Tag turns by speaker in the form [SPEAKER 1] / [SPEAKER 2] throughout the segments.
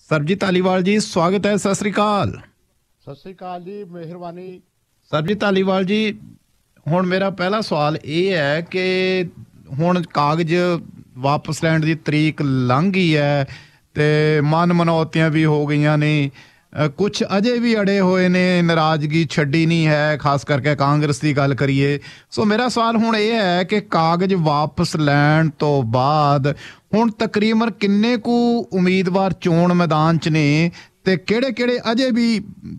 [SPEAKER 1] सरबजीत धालीवाल जी स्वागत है। सत श्री अकाल।
[SPEAKER 2] सत श्री अकाल जी, मेहरबानी।
[SPEAKER 1] सरबजीत धालीवाल जी हुण मेरा पहला सवाल ये है कि हुण कागज वापस लैण की तरीक लंघ गई है ते मन मनौतियां भी हो गई ने, कुछ अजे भी अड़े हुए ने, नाराजगी छड्डी नहीं है, खास करके कांग्रेस की गल करिए। सो मेरा सवाल हुण ये है कि कागज वापस लैण तो बाद हुण तकरीबन किन्ने कु उम्मीदवार चोण मैदान च ने ते किहड़े किहड़े अजे भी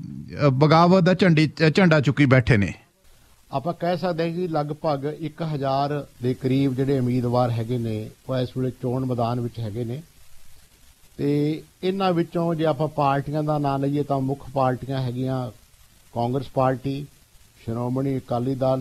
[SPEAKER 1] बगावत दा झंडा चुकी बैठे ने?
[SPEAKER 2] ਆਪਾਂ ਕਹਿ ਸਕਦੇ ਹਾਂ ਕਿ ਲਗਭਗ 1000 ਦੇ ਕਰੀਬ ਜਿਹੜੇ ਉਮੀਦਵਾਰ ਹੈਗੇ ਨੇ ਉਹ ਇਸ ਵੇਲੇ ਚੋਣ ਮੈਦਾਨ ਵਿੱਚ ਹੈਗੇ ਨੇ ਤੇ ਇਹਨਾਂ ਵਿੱਚੋਂ ਜੇ ਆਪਾਂ ਪਾਰਟੀਆਂ ਦਾ ਨਾਂ ਲਈਏ ਤਾਂ ਮੁੱਖ ਪਾਰਟੀਆਂ ਹੈਗੀਆਂ ਕਾਂਗਰਸ ਪਾਰਟੀ, ਸ਼੍ਰੋਮਣੀ ਅਕਾਲੀ ਦਲ,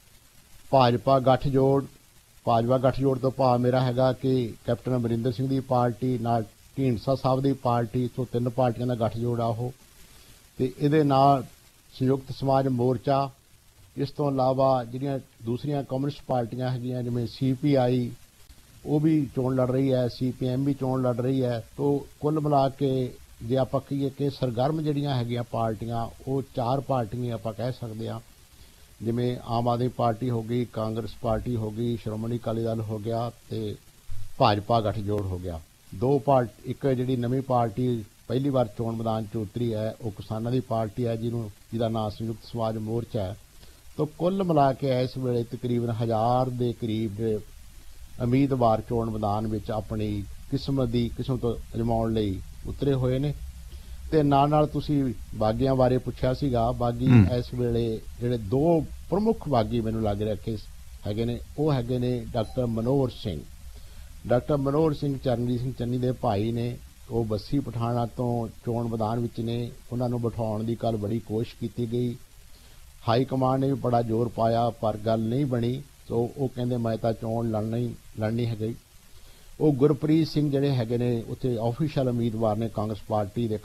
[SPEAKER 2] ਭਾਜਪਾ ਗੱਠਜੋੜ। ਭਾਜਪਾ ਗੱਠਜੋੜ ਤੋਂ ਭਾਵ ਮੇਰਾ ਹੈਗਾ ਕਿ ਕੈਪਟਨ ਅਮਰਿੰਦਰ ਸਿੰਘ ਦੀ ਪਾਰਟੀ ਨਾਲ ਢੀਂਡਸਾ ਸਾਹਿਬ ਦੀ ਪਾਰਟੀ, ਤੋਂ ਤਿੰਨ ਪਾਰਟੀਆਂ ਦਾ ਗੱਠਜੋੜ ਆ ਉਹ। ਤੇ ਇਹਦੇ ਨਾਲ ਸੰਯੁਕਤ ਸਮਾਜ ਮੋਰਚਾ, ਇਸ ਤੋਂ ਇਲਾਵਾ ਜਿਹੜੀਆਂ ਦੂਸਰੀਆਂ ਕਮਿਊਨਿਸਟ ਪਾਰਟੀਆਂ ਹੈਗੀਆਂ ਜਿਵੇਂ CPI ਉਹ ਵੀ ਚੋਣ ਲੜ ਰਹੀ ਹੈ, CPM ਵੀ ਚੋਣ ਲੜ ਰਹੀ ਹੈ। ਤੋਂ ਕੁੱਲ ਮਿਲਾ ਕੇ ਜੇ ਆਪਾਂ ਕਹੀਏ ਕਿ ਸਰਗਰਮ ਜਿਹੜੀਆਂ ਹੈਗੀਆਂ ਪਾਰਟੀਆਂ ਉਹ 4 ਪਾਰਟੀਆਂ ਆਪਾਂ ਕਹਿ ਸਕਦੇ ਹਾਂ, ਜਿਵੇਂ ਆਮ ਆਦਮੀ ਪਾਰਟੀ ਹੋ ਗਈ, ਕਾਂਗਰਸ ਪਾਰਟੀ ਹੋ ਗਈ, ਸ਼੍ਰੋਮਣੀ ਅਕਾਲੀ ਦਲ ਹੋ ਗਿਆ ਤੇ ਭਾਜਪਾ ਗੱਠਜੋੜ ਹੋ ਗਿਆ। ਇੱਕ ਜਿਹੜੀ ਨਵੀਂ ਪਾਰਟੀ ਪਹਿਲੀ ਵਾਰ ਚੋਣ ਮੈਦਾਨ 'ਚ ਉਤਰੀ ਹੈ ਉਹ ਕਿਸਾਨਾਂ ਦੀ ਪਾਰਟੀ ਹੈ ਜਿਹਦਾ ਨਾਂ ਸੰਯੁਕਤ ਸਮਾਜ ਮੋਰਚਾ ਹੈ। तो कुल मिला के इस वेले तकरीबन 1000 के करीब उम्मीदवार चोण मैदान में अपनी किस्मत अजमाउण लई उतरे हुए ने। ते नाल तुसी बागियां बारे पुछया सीगा। बागी इस वेले जिहड़े 2 प्रमुख बागी मैनूं लग रहा कि हैगे ने वो हैगे ने डॉक्टर मनोहर सिंह। डॉक्टर मनोहर सिंह चरणजीत सिंह चन्नी दे भाई ने, वो बस्सी पठाणा तो चोण मैदान विच ने। उन्हां नूं बिठाउण दी कल बड़ी कोशिश की गई, हाई कमांड ने भी बड़ा जोर पाया पर गल नहीं बनी। तो वो कहते मैं तो चोण लड़नी है गई। वो गुरप्रीत सिंह जिहड़े हैगे ने उत्थे ऑफिशियल उम्मीदवार ने कांग्रेस पार्टी के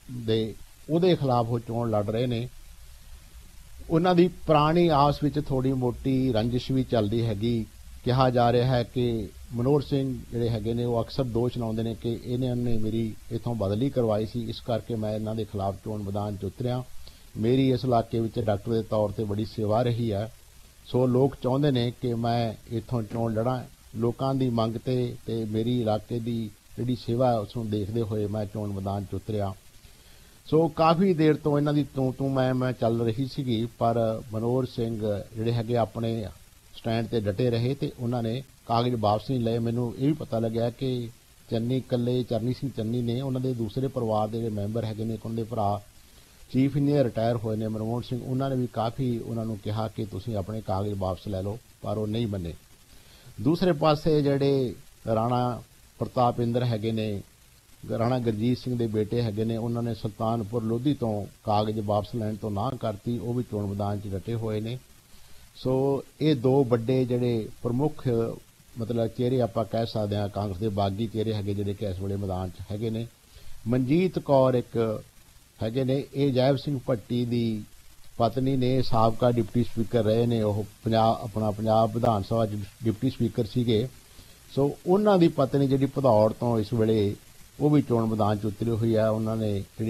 [SPEAKER 2] खिलाफ वो चोण लड़ रहे ने। उन्हां दी पुरानी आपस विच थोड़ी मोटी रंजिश भी चलदी हैगी। कहा जा रहा है कि मनोहर सिंह जिहड़े हैगे ने वो अक्सर दोष लाउंदे ने कि इन्होंने मेरी इथों बदली करवाई सी, इस करके मैं इन्हां दे खिलाफ चोण मैदान च उतरिया। मेरी इस इलाके में डॉक्टर के तौर पर बड़ी सेवा रही है, सो लोग चाहते हैं कि मैं इतों चोण लड़ा। लोगों की मंग ते मेरी इलाके की जी सेवा है उसनूं देखते हुए मैं चोण मैदान च उतरिया। सो काफ़ी देर तो इन्हां दी तू मैं चल रही सी, पर मनोहर सिंह जिहड़े हैगे अपने स्टैंड ते डटे रहे ते उन्होंने कागज वापस नहीं लए। मैनूं ये भी पता लग्या कि चन्नी कल्ले चरणजीत सिंह चन्नी ने उन्होंने दूसरे परिवार के मैंबर हैगे ने, उन्होंने भरा चीफ इंजीनियर रिटायर होए ने मनमोहन सिंह, उन्होंने भी काफ़ी उन्होंने कहा कि तुसीं अपने कागज वापस लै लो, पर वो नहीं बने। दूसरे पासे जिहड़े राणा प्रताप इंद्र हैगे ने, राणा गुरजीत सिंह के बेटे हैगे ने, उन्होंने सुल्तानपुर लोधी तो कागज वापस लैण तो ना करती, वो भी चोण मैदान च डटे हुए ने। सो ये 2 वड्डे जिहड़े प्रमुख मतलब चेहरे आपां कह सकते हैं कांग्रेस के बागी चेहरे हैगे जिहड़े कि इस वेले मैदान च हैगे ने। मनजीत कौर एक हैगे ने, ये जैब सिंह भट्टी की पत्नी ने, साबका डिप्टी स्पीकर रहे ने, अपना पंजाब विधान सभा डिप्टी स्पीकर सीगे। सो उन्हां दी पत्नी जिहड़ी भदौड़ तो इस वेले वो भी चोण मैदान च उतरी हुई है। उन्होंने जिहड़ी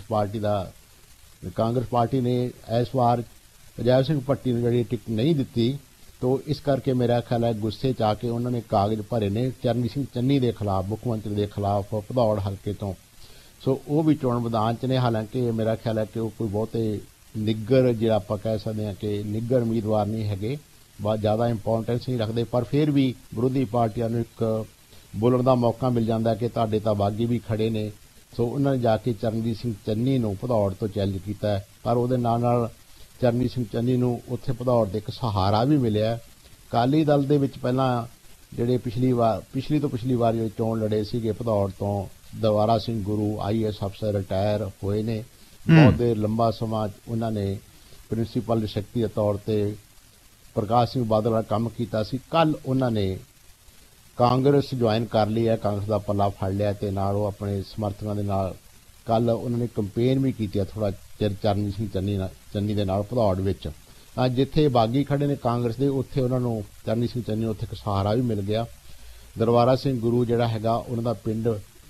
[SPEAKER 2] कांग्रेस पार्टी ने इस बार जैब सिंह भट्टी ने जिहड़ी टिकट नहीं दिती, तो इस करके मेरा ख्याल है गुस्से च आके उन्होंने कागज भरे ने चरणजीत सिंह चन्नी के खिलाफ, मुख्यमंत्री के खिलाफ भदौड़ हल्के तो। सो वो भी चोण मैदान च ने। हालांकि मेरा ख्याल है कि वो कोई बहुते निग्गर जिहड़ा आपां कह सकते हैं कि निग्गर उम्मीदवार नहीं हैगे, बहुत ज़्यादा इंपोर्टेंस नहीं रखते, पर फिर भी विरोधी पार्टियां नूं एक बोलण दा मौका मिल जाता है कि तुहाडे तां बागी भी खड़े ने। सो उन्होंने जाके चरणजीत सिंह चन्नी नूं भदौड़ तो चैलेंज किया, पर उहदे नाल चरणजीत सिंह चन्नी नूं उत्थे भदौड़ दे एक सहारा भी मिलिया। अकाली दल दे विच पहलां जिहड़े पिछली वार जो चोण लड़े सीगे भदौड़ तो दवारा सिंह गुरु IAS अफसर रिटायर हुए ने। बहुत देर लंबा समा उन्होंने प्रिंसीपल शक्ति के तौर पर प्रकाश सिंह बादल काम किया। कल उन्होंने कांग्रेस ज्वाइन कर ली है, कांग्रेस का पल्ला फड़ लिया ते नाल वो अपने समर्थकों के नाल कल उन्होंने कंपेन भी की थोड़ा चिर चरणजीत सिंह चन्नी के नाल भदौड़ विच। जिथे बागी खड़े ने कांग्रेस के उत्थे उन्होंने चरणजीत सिंह चन्नी उत्थे एक सहारा भी मिल गया। दरबारा सिंह गुरु जिहड़ा हैगा उन्हां दा पिंड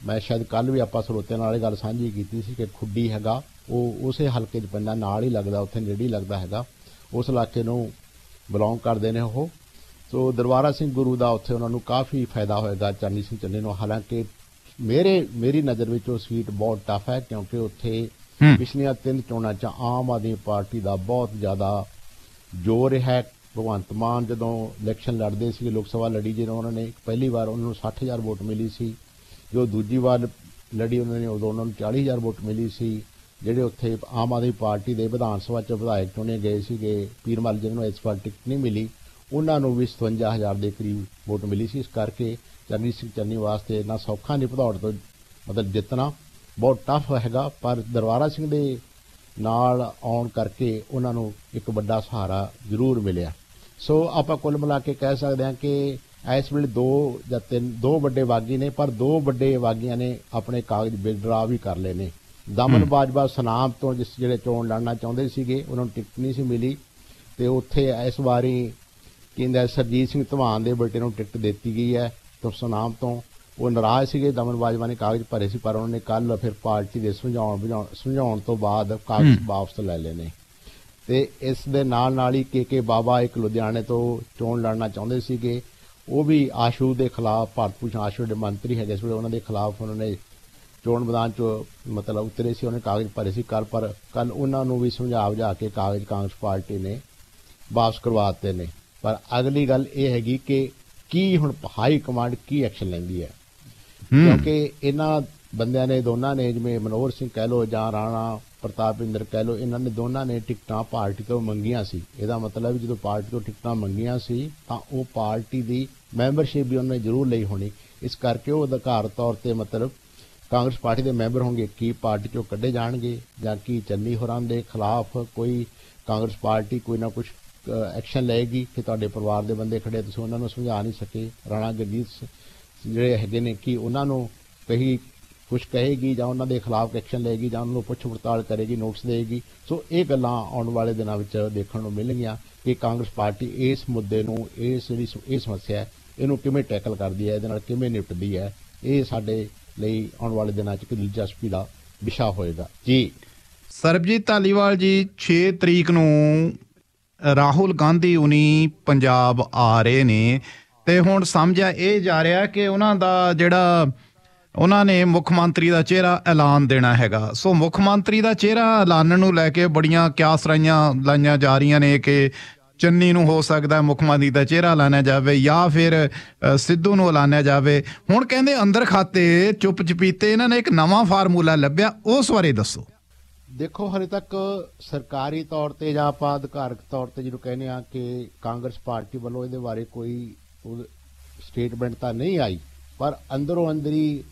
[SPEAKER 2] मैं शायद कल भी ਆਪਾਂ ਸਰੋਤਿਆਂ ਨਾਲ ਇਹ ਗੱਲ ਸਾਂਝੀ ਕੀਤੀ ਸੀ ਕਿ ਖੁੱਡੀ ਹੈਗਾ ਉਹ ਉਸੇ ਹਲਕੇ 'ਚ ਪੈਂਦਾ, ਨਾਲ ਹੀ ਲੱਗਦਾ, ਉੱਥੇ ਨੇੜੇ ਹੀ ਲੱਗਦਾ ਹੈਗਾ, ਉਸ ਇਲਾਕੇ ਨੂੰ ਬਿਲੋਂਗ ਕਰਦੇ ਨੇ ਉਹ। ਸੋ ਦਰਬਾਰਾ ਸਿੰਘ ਗੁਰੂ ਦਾ ਉੱਥੇ ਉਹਨਾਂ ਨੂੰ ਕਾਫੀ ਫਾਇਦਾ ਹੋਏਗਾ ਚਰਨਜੀਤ ਸਿੰਘ ਚੰਨੀ ਨੂੰ। ਹਾਲਾਂਕਿ ਮੇਰੀ ਨਜ਼ਰ ਵਿੱਚ ਉਹ ਸੀਟ ਬਹੁਤ ਟਫ ਹੈ, ਕਿਉਂਕਿ ਉੱਥੇ ਪਿਛਲੀਆਂ 3 ਚੋਣਾਂ 'ਚ ਆਮ ਆਦਮੀ ਪਾਰਟੀ ਦਾ ਬਹੁਤ ਜ਼ਿਆਦਾ ਜ਼ੋਰ ਹੈ। ਭਗਵੰਤ ਮਾਨ ਜਦੋਂ ਇਲੈਕਸ਼ਨ ਲੜਦੇ ਸੀ, ਲੋਕ ਸਭਾ ਲੜੀ, ਜਦੋਂ ਉਹਨਾਂ ਨੇ ਪਹਿਲੀ ਵਾਰ ਉਹਨਾਂ ਨੂੰ 60,000 ਵੋਟ ਮਿਲੀ ਸੀ, ਜੋ ਦੂਜੀ ਵਾਰ ਲੜੀ ਉਹਨਾਂ ਨੇ ਉਦੋਂ ਉਹਨਾਂ ਨੂੰ 40,000 ਵੋਟ ਮਿਲੀ ਸੀ। ਜਿਹੜੇ ਉੱਥੇ ਆਮ ਆਦਮੀ ਪਾਰਟੀ ਦੇ ਵਿਧਾਨ ਸਭਾ 'ਚ ਵਿਧਾਇਕ ਚੁਣੇ ਗਏ ਸੀਗੇ, ਪੀਰਮਲ ਜਿਹਨਾਂ ਨੂੰ ਇਸ ਵਾਰ ਟਿਕਟ ਨਹੀਂ ਮਿਲੀ, ਉਹਨਾਂ ਨੂੰ ਵੀ 57,000 ਦੇ ਕਰੀਬ ਵੋਟ ਮਿਲੀ ਸੀ। ਇਸ ਕਰਕੇ ਚਰਨਜੀਤ ਸਿੰਘ ਚੰਨੀ ਵਾਸਤੇ ਇੰਨਾ ਸੌਖਾ ਨਹੀਂ ਭਦੌੜ ਤੋਂ ਮਤਲਬ ਜਿੱਤਣਾ, ਬਹੁਤ ਟਫ ਹੈਗਾ। ਪਰ ਦਰਬਾਰਾ ਸਿੰਘ ਦੇ ਨਾਲ ਆਉਣ ਕਰਕੇ ਉਹਨਾਂ ਨੂੰ ਇੱਕ ਵੱਡਾ ਸਹਾਰਾ ਜ਼ਰੂਰ ਮਿਲਿਆ। ਸੋ ਆਪਾਂ ਕੁੱਲ ਮਿਲਾ ਕੇ ਕਹਿ ਸਕਦੇ ਹਾਂ ਕਿ ਇਸ ਵੇਲੇ 2 ਵੱਡੇ ਬਾਗੀ ਨੇ, ਪਰ 2 ਵੱਡੇ ਬਾਗੀਆਂ ਨੇ ਆਪਣੇ ਕਾਗਜ਼ ਵਿਦਡਰਾ ਵੀ ਕਰ ਲਏ ਨੇ। ਦਮਨ ਬਾਜਵਾ ਸੁਨਾਮ ਤੋਂ ਜਿਹੜੇ ਚੋਣ ਲੜਨਾ ਚਾਹੁੰਦੇ ਸੀਗੇ, ਉਹਨਾਂ ਨੂੰ ਟਿਕਟ ਨਹੀਂ ਸੀ ਮਿਲੀ, ਤੇ ਉੱਥੇ ਇਸ ਵਾਰੀ ਕਹਿੰਦਾ ਸਰਜੀਤ ਸਿੰਘ ਧਵਾਨ ਦੇ ਬੇਟੇ ਨੂੰ ਟਿਕਟ ਦਿੱਤੀ ਗਈ ਹੈ ਤੋਂ ਸੁਨਾਮ ਤੋਂ। ਉਹ ਨਾਰਾਜ਼ ਸੀਗੇ, ਦਮਨ ਬਾਜਵਾ ਨੇ ਕਾਗਜ਼ ਭਰੇ ਸੀ, ਪਰ ਉਹਨਾਂ ਨੇ ਕੱਲ ਫਿਰ ਪਾਰਟੀ ਦੇ ਸਮਝਾਉਣ ਤੋਂ ਬਾਅਦ ਕਾਗਜ਼ ਵਾਪਸ ਲੈ ਲਏ ਨੇ। ਤੇ ਇਸ ਦੇ ਨਾਲ ਹੀ ਕੇ ਬਾਬਾ ਇੱਕ ਲੁਧਿਆਣੇ ਤੋਂ ਚੋਣ ਲੜਨਾ ਚਾਹੁੰਦੇ ਸੀਗੇ, ਉਹ ਵੀ ਆਸ਼ੂ ਦੇ ਖਿਲਾਫ, ਭਾਰਤ ਭੂਸ਼ਣ ਆਸ਼ੂ ਦੇ ਮੰਤਰੀ ਹੈਗੇ ਸੀ, ਉਹਨਾਂ ਦੇ ਖਿਲਾਫ ਉਹਨਾਂ ਨੇ ਚੋਣ ਮੈਦਾਨ 'ਚ ਮਤਲਬ ਉਤਰੇ ਸੀ, ਉਹਨੇ ਕਾਗਜ਼ ਭਰੇ ਸੀ ਪਰ ਕੱਲ ਉਹਨਾਂ ਨੂੰ ਵੀ ਸਮਝਾ ਬੁਝਾ ਕੇ ਕਾਗਜ਼ ਕਾਂਗਰਸ ਪਾਰਟੀ ਨੇ ਵਾਪਸ ਕਰਵਾ ਦਿੱਤੇ ਨੇ। ਪਰ ਅਗਲੀ ਗੱਲ ਇਹ ਹੈਗੀ ਕਿ ਕੀ ਹੁਣ ਹਾਈ ਕਮਾਂਡ ਕੀ ਐਕਸ਼ਨ ਲੈਂਦੀ ਹੈ, ਕਿਉਂਕਿ ਇਹਨਾਂ ਬੰਦਿਆਂ ਨੇ ਦੋਨਾਂ ਨੇ, ਜਿਵੇਂ ਮਨੋਹਰ ਸਿੰਘ ਕਹਿ ਲਓ ਜਾਂ ਰਾਣਾ ਪ੍ਰਤਾਪਿੰਦਰ ਕਹਿ ਲਓ, ਇਹਨਾਂ ਨੇ ਦੋਨਾਂ ਨੇ ਟਿਕਟਾਂ ਪਾਰਟੀ ਤੋਂ ਮੰਗੀਆਂ ਸੀ। ਇਹਦਾ ਮਤਲਬ ਜਦੋਂ ਪਾਰਟੀ ਤੋਂ ਟਿਕਟਾਂ ਮੰਗੀਆਂ ਸੀ ਤਾਂ ਉਹ ਪਾਰਟੀ ਦੀ ਮੈਂਬਰਸ਼ਿਪ ਵੀ ਉਹਨਾਂ ਨੇ ਜ਼ਰੂਰ ਲਈ ਹੋਣੀ। ਇਸ ਕਰਕੇ ਉਹ ਅਧਿਕਾਰ ਤੌਰ ਤੇ ਮਤਲਬ ਕਾਂਗਰਸ ਪਾਰਟੀ ਦੇ ਮੈਂਬਰ ਹੋਣਗੇ। ਕੀ ਪਾਰਟੀ ਚੋਂ ਕੱਢੇ ਜਾਣਗੇ ਜਾਂ ਕੀ ਚੰਨੀ ਹੋਰਾਂ ਦੇ ਖਿਲਾਫ ਕੋਈ ਕਾਂਗਰਸ ਪਾਰਟੀ ਕੋਈ ਨਾ ਕੁਛ ਐਕਸ਼ਨ ਲਏਗੀ ਕਿ ਤੁਹਾਡੇ ਪਰਿਵਾਰ ਦੇ ਬੰਦੇ ਖੜੇ, ਤੁਸੀਂ ਉਹਨਾਂ ਨੂੰ ਸਮਝਾ ਨਹੀਂ ਸਕੇ। ਰਾਣਾ ਗੁਰਜੀਤ ਜਿਹੜੇ ਹੈਗੇ ਨੇ ਕਿ ਉਹਨਾਂ ਨੂੰ ਕੁਛ ਕਹੇਗੀ ਜਾਂ ਉਹਨਾਂ ਦੇ ਖਿਲਾਫ ਐਕਸ਼ਨ ਲਏਗੀ ਜਾਂ ਉਹਨਾਂ ਨੂੰ ਪੁੱਛ ਪੜਤਾਲ ਕਰੇਗੀ, ਨੋਟਿਸ ਦੇਗੀ। ਸੋ ਇਹ ਗੱਲਾਂ ਆਉਣ ਵਾਲੇ ਦਿਨਾਂ ਵਿੱਚ ਦੇਖਣ ਨੂੰ ਮਿਲਣਗੀਆਂ ਕਿ ਕਾਂਗਰਸ ਪਾਰਟੀ ਇਸ ਮੁੱਦੇ ਨੂੰ, ਇਹ ਸਮੱਸਿਆ ਹੈ, ਇਹਨੂੰ ਕਿਵੇਂ ਟੈਕਲ ਕਰਦੀ ਹੈ, ਇਹਦੇ ਨਾਲ ਕਿਵੇਂ ਨਿਪਟਦੀ ਹੈ। ਇਹ ਸਾਡੇ ਲਈ ਆਉਣ ਵਾਲੇ ਦਿਨਾਂ 'ਚ ਇੱਕ ਦਿਲਚਸਪੀ ਦਾ ਵਿਸ਼ਾ ਹੋਏਗਾ। ਜੀ
[SPEAKER 1] ਸਰਬਜੀਤ ਧਾਲੀਵਾਲ ਜੀ, 6 ਤਰੀਕ ਨੂੰ ਰਾਹੁਲ ਗਾਂਧੀ ਉਨੀ ਪੰਜਾਬ ਆ ਰਹੇ ਨੇ, ਤੇ ਹੁਣ ਸਮਝਿਆ ਇਹ ਜਾ ਰਿਹਾ ਕਿ ਉਹਨਾਂ ਦਾ ਜਿਹੜਾ ਉਹਨਾਂ ਨੇ ਮੁੱਖ ਮੰਤਰੀ ਦਾ ਚਿਹਰਾ ਐਲਾਨ ਦੇਣਾ ਹੈਗਾ। ਸੋ ਮੁੱਖ ਮੰਤਰੀ ਦਾ ਚਿਹਰਾ ਐਲਾਨਣ ਨੂੰ ਲੈ ਕੇ ਬੜੀਆਂ ਕਿਆਸ ਲਾਈਆਂ ਜਾ ਰਹੀਆਂ ਨੇ ਕਿ ਚੰਨੀ ਨੂੰ ਹੋ ਸਕਦਾ ਮੁੱਖ ਮੰਤਰੀ ਦਾ ਚਿਹਰਾ ਐਲਾਨਿਆ ਜਾਵੇ ਜਾਂ ਫਿਰ ਸਿੱਧੂ ਨੂੰ ਐਲਾਨਿਆ ਜਾਵੇ। ਹੁਣ ਕਹਿੰਦੇ ਅੰਦਰ ਖਾਤੇ ਚੁੱਪ ਚਪੀਤੇ ਇਹਨਾਂ ਨੇ ਇੱਕ ਨਵਾਂ ਫਾਰਮੂਲਾ ਲੱਭਿਆ, ਉਸ ਬਾਰੇ ਦੱਸੋ।
[SPEAKER 2] ਦੇਖੋ, ਹਲੇ ਤੱਕ ਸਰਕਾਰੀ ਤੌਰ ਤੇ ਜਾਂ ਆਪਾਂ ਅਧਿਕਾਰਕ ਤੌਰ ਤੇ ਜਿਹਨੂੰ ਕਹਿੰਦੇ ਆ ਕਿ ਕਾਂਗਰਸ ਪਾਰਟੀ ਵੱਲੋਂ ਇਹਦੇ ਬਾਰੇ ਕੋਈ ਸਟੇਟਮੈਂਟ ਤਾਂ ਨਹੀਂ ਆਈ, ਪਰ ਅੰਦਰੋਂ ਅੰਦਰੀ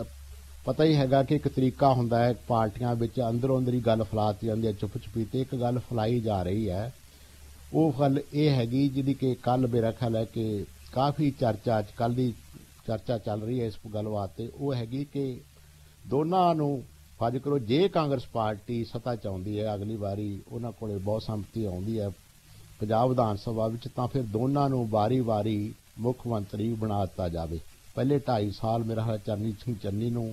[SPEAKER 2] ਪਤਾ ਹੀ ਹੈਗਾ ਕਿ ਇੱਕ ਤਰੀਕਾ ਹੁੰਦਾ ਹੈ ਪਾਰਟੀਆਂ ਵਿੱਚ, ਅੰਦਰੋਂ ਅੰਦਰੀ ਗੱਲ ਫੈਲਾਤੀ ਜਾਂਦੀ ਹੈ ਚੁੱਪ ਚਪੀਤੇ। ਇੱਕ ਗੱਲ ਫੈਲਾਈ ਜਾ ਰਹੀ ਹੈ, ਉਹ ਗੱਲ ਇਹ ਹੈਗੀ ਜਿਹਦੀ ਕਿ ਕੱਲ ਮੇਰਾ ਖਿਆਲ ਹੈ ਕਿ ਕਾਫੀ ਕੱਲ ਦੀ ਚਰਚਾ ਚੱਲ ਰਹੀ ਹੈ ਇਸ ਗੱਲ ਵਾਸਤੇ। ਉਹ ਹੈਗੀ ਕਿ ਦੋਨਾਂ ਨੂੰ ਫਰਜ਼ ਕਰੋ, ਜੇ ਕਾਂਗਰਸ ਪਾਰਟੀ ਸੱਤਾ 'ਚ ਆਉਂਦੀ ਹੈ ਅਗਲੀ ਵਾਰੀ, ਉਹਨਾਂ ਕੋਲੇ ਬਹੁਤ ਸੰਮਤੀ ਆਉਂਦੀ ਹੈ ਪੰਜਾਬ ਵਿਧਾਨ ਸਭਾ ਵਿੱਚ, ਤਾਂ ਫਿਰ ਦੋਨਾਂ ਨੂੰ ਵਾਰੀ-ਵਾਰੀ ਮੁੱਖ ਮੰਤਰੀ ਬਣਾ ਦਿੱਤਾ ਜਾਵੇ। ਪਹਿਲੇ 2.5 ਸਾਲ ਮੇਰਾ ਖਿਆਲ ਚਰਨਜੀਤ ਸਿੰਘ ਚੰਨੀ ਨੂੰ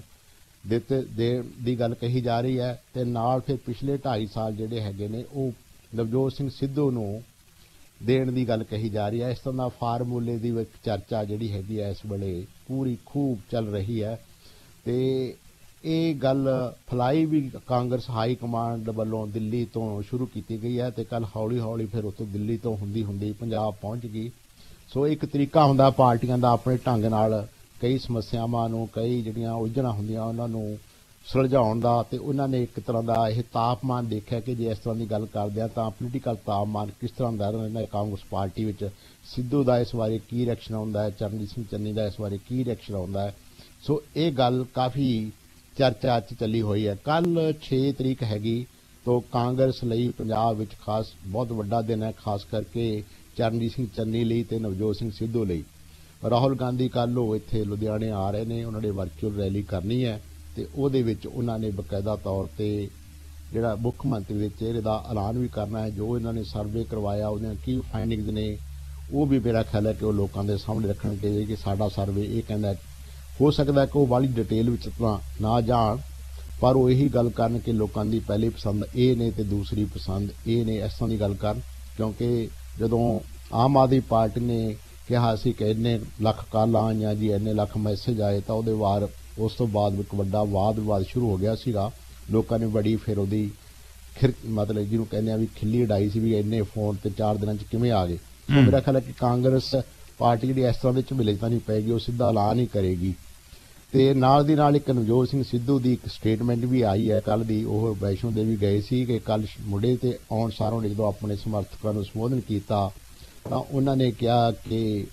[SPEAKER 2] ਦੇਣ ਦੀ ਗੱਲ ਕਹੀ ਜਾ ਰਹੀ ਹੈ, ਤੇ ਨਾਲ ਫਿਰ ਪਿਛਲੇ 2.5 ਸਾਲ ਜਿਹੜੇ ਹੈਗੇ ਨੇ ਉਹ ਨਵਜੋਤ ਸਿੰਘ ਸਿੱਧੂ ਨੂੰ ਦੇਣ ਦੀ ਗੱਲ ਕਹੀ ਜਾ ਰਹੀ ਹੈ। ਇਸ ਤਰ੍ਹਾਂ ਦਾ ਫਾਰਮੂਲੇ ਦੀ ਇੱਕ ਚਰਚਾ ਜਿਹੜੀ ਹੈਗੀ ਹੈ ਇਸ ਵੇਲੇ ਪੂਰੀ ਖੂਬ ਚੱਲ ਰਹੀ ਹੈ, ਤੇ ਇਹ ਗੱਲ ਫਲਾਈ ਵੀ ਕਾਂਗਰਸ ਹਾਈ ਕਮਾਂਡ ਵੱਲੋਂ ਦਿੱਲੀ ਤੋਂ ਸ਼ੁਰੂ ਕੀਤੀ ਗਈ ਹੈ, ਤੇ ਕੱਲ ਹੌਲੀ-ਹੌਲੀ ਫਿਰ ਉੱਥੋਂ ਦਿੱਲੀ ਤੋਂ ਹੁੰਦੀ ਪੰਜਾਬ ਪਹੁੰਚ ਗਈ। ਸੋ ਇੱਕ ਤਰੀਕਾ ਹੁੰਦਾ ਪਾਰਟੀਆਂ ਦਾ ਆਪਣੇ ਢੰਗ ਨਾਲ ਕਈ ਸਮੱਸਿਆਵਾਂ ਨੂੰ, ਕਈ ਜਿਹੜੀਆਂ ਉਲਝਣਾਂ ਹੁੰਦੀਆਂ ਉਹਨਾਂ ਨੂੰ ਸੁਲਝਾਉਣ ਦਾ, ਤੇ ਉਹਨਾਂ ਨੇ ਇੱਕ ਤਰ੍ਹਾਂ ਦਾ ਇਹ ਤਾਪਮਾਨ ਦੇਖਿਆ ਕਿ ਜੇ ਇਸ ਤਰ੍ਹਾਂ ਦੀ ਗੱਲ ਕਰਦੇ ਆ ਤਾਂ ਪੋਲੀਟੀਕਲ ਤਾਪਮਾਨ ਕਿਸ ਤਰ੍ਹਾਂ ਦਾ ਰਹਿੰਦਾ ਹੈ ਕਾਂਗਰਸ ਪਾਰਟੀ ਵਿੱਚ। ਸਿੱਧੂ ਦਾ ਇਸ ਬਾਰੇ ਕੀ ਰਿਐਕਸ਼ਨ ਆਉਂਦਾ ਹੈ, ਚਰਨਜੀਤ ਸਿੰਘ ਚੰਨੀ ਦਾ ਇਸ ਬਾਰੇ ਕੀ ਰਿਐਕਸ਼ਨ ਆਉਂਦਾ ਹੈ। ਸੋ ਇਹ ਗੱਲ ਕਾਫੀ ਚਰਚਾ 'ਚ ਚੱਲੀ ਹੋਈ ਹੈ। ਕੱਲ 6 ਤਰੀਕ ਹੈਗੀ, ਤੋਂ ਕਾਂਗਰਸ ਲਈ ਪੰਜਾਬ ਵਿੱਚ ਖਾਸ ਬਹੁਤ ਵੱਡਾ ਦਿਨ ਹੈ, ਖਾਸ ਕਰਕੇ ਚਰਨਜੀਤ ਸਿੰਘ ਚੰਨੀ ਲਈ ਤੇ ਨਵਜੋਤ ਸਿੰਘ ਸਿੱਧੂ ਲਈ। ਰਾਹੁਲ ਗਾਂਧੀ ਕੱਲ੍ਹ ਉਹ ਇੱਥੇ ਲੁਧਿਆਣੇ ਆ ਰਹੇ ਨੇ, ਉਹਨਾਂ ਨੇ ਵਰਚੁਅਲ ਰੈਲੀ ਕਰਨੀ ਹੈ, ਤੇ ਉਹਦੇ ਵਿੱਚ ਉਹਨਾਂ ਨੇ ਬਕਾਇਦਾ ਤੌਰ ਤੇ ਜਿਹੜਾ ਮੁੱਖ ਮੰਤਰੀ ਦੇ ਚਿਹਰੇ ਦਾ ਐਲਾਨ ਵੀ ਕਰਨਾ ਹੈ। ਜੋ ਇਹਨਾਂ ਨੇ ਸਰਵੇ ਕਰਵਾਇਆ ਉਹਦੀਆਂ ਕੀ ਫਾਈਂਡਿੰਗਸ ਨੇ, ਉਹ ਵੀ ਮੇਰਾ ਖਿਆਲ ਹੈ ਕਿ ਉਹ ਲੋਕਾਂ ਦੇ ਸਾਹਮਣੇ ਰੱਖਣਗੇ ਕਿ ਸਾਡਾ ਸਰਵੇ ਇਹ ਕਹਿੰਦਾ ਹੋ ਸਕਦਾ ਕਿ ਉਹ ਬਾਹਲੀ ਡਿਟੇਲ ਵਿੱਚ ਤਾਂ ਨਾ ਜਾਣ, ਪਰ ਉਹ ਇਹੀ ਗੱਲ ਕਰਨ ਕਿ ਲੋਕਾਂ ਦੀ ਪਹਿਲੀ ਪਸੰਦ ਇਹ ਨੇ ਤੇ ਦੂਸਰੀ ਪਸੰਦ ਇਹ ਨੇ, ਇਸ ਤਰ੍ਹਾਂ ਦੀ ਗੱਲ ਕਰਨ। ਕਿਉਂਕਿ ਜਦੋਂ ਆਮ ਆਦਮੀ ਪਾਰਟੀ ਨੇ ਕਿਹਾ ਸੀ ਕਿ ਇੰਨੇ ਲੱਖ ਕਾਲਾਂ ਆਈਆਂ ਜੀ, ਇੰਨੇ ਲੱਖ ਮੈਸੇਜ ਆਏ, ਤਾਂ ਉਹਦੇ ਬਾਅਦ ਉਸ ਤੋਂ ਬਾਅਦ ਇੱਕ ਵੱਡਾ ਵਾਦ ਵਿਵਾਦ ਸ਼ੁਰੂ ਹੋ ਗਿਆ ਸੀਗਾ। ਲੋਕਾਂ ਨੇ ਬੜੀ ਫਿਰ ਉਹਦੀ ਮਤਲਬ ਜਿਹਨੂੰ ਕਹਿੰਦੇ ਆ ਵੀ ਖਿੱਲੀ ਉਡਾਈ ਸੀ ਵੀ ਇੰਨੇ ਫੋਨ ਤੇ 4 ਦਿਨਾਂ 'ਚ ਕਿਵੇਂ ਆ ਗਏ। ਸੋ ਮੇਰਾ ਖਿਆਲ ਹੈ ਕਿ ਕਾਂਗਰਸ ਪਾਰਟੀ ਜਿਹੜੀ ਇਸ ਤਰ੍ਹਾਂ ਦੇ ਝਮੇਲੇ ਤਾਂ ਨਹੀਂ ਪਏਗੀ, ਉਹ ਸਿੱਧਾ ਐਲਾਨ ਹੀ ਕਰੇਗੀ। ਤੇ ਨਾਲ ਦੀ ਨਾਲ ਇੱਕ ਨਵਜੋਤ ਸਿੰਘ ਸਿੱਧੂ ਦੀ ਇੱਕ ਸਟੇਟਮੈਂਟ ਵੀ ਆਈ ਹੈ ਕੱਲ ਦੀ। ਉਹ ਵੈਸ਼ਨੋ ਦੇਵੀ ਗਏ ਸੀ ਕਿ ਕੱਲ ਮੁੰਡੇ ਤੇ ਆਉਣ ਸਾਰੋਂ ਨੇ ਜਦੋਂ ਆਪਣੇ ਸਮਰਥਕਾਂ ਨੂੰ ਸੰਬੋਧਨ ਕੀਤਾ ਤਾਂ ਉਹਨਾਂ ਨੇ ਕਿਹਾ ਕਿ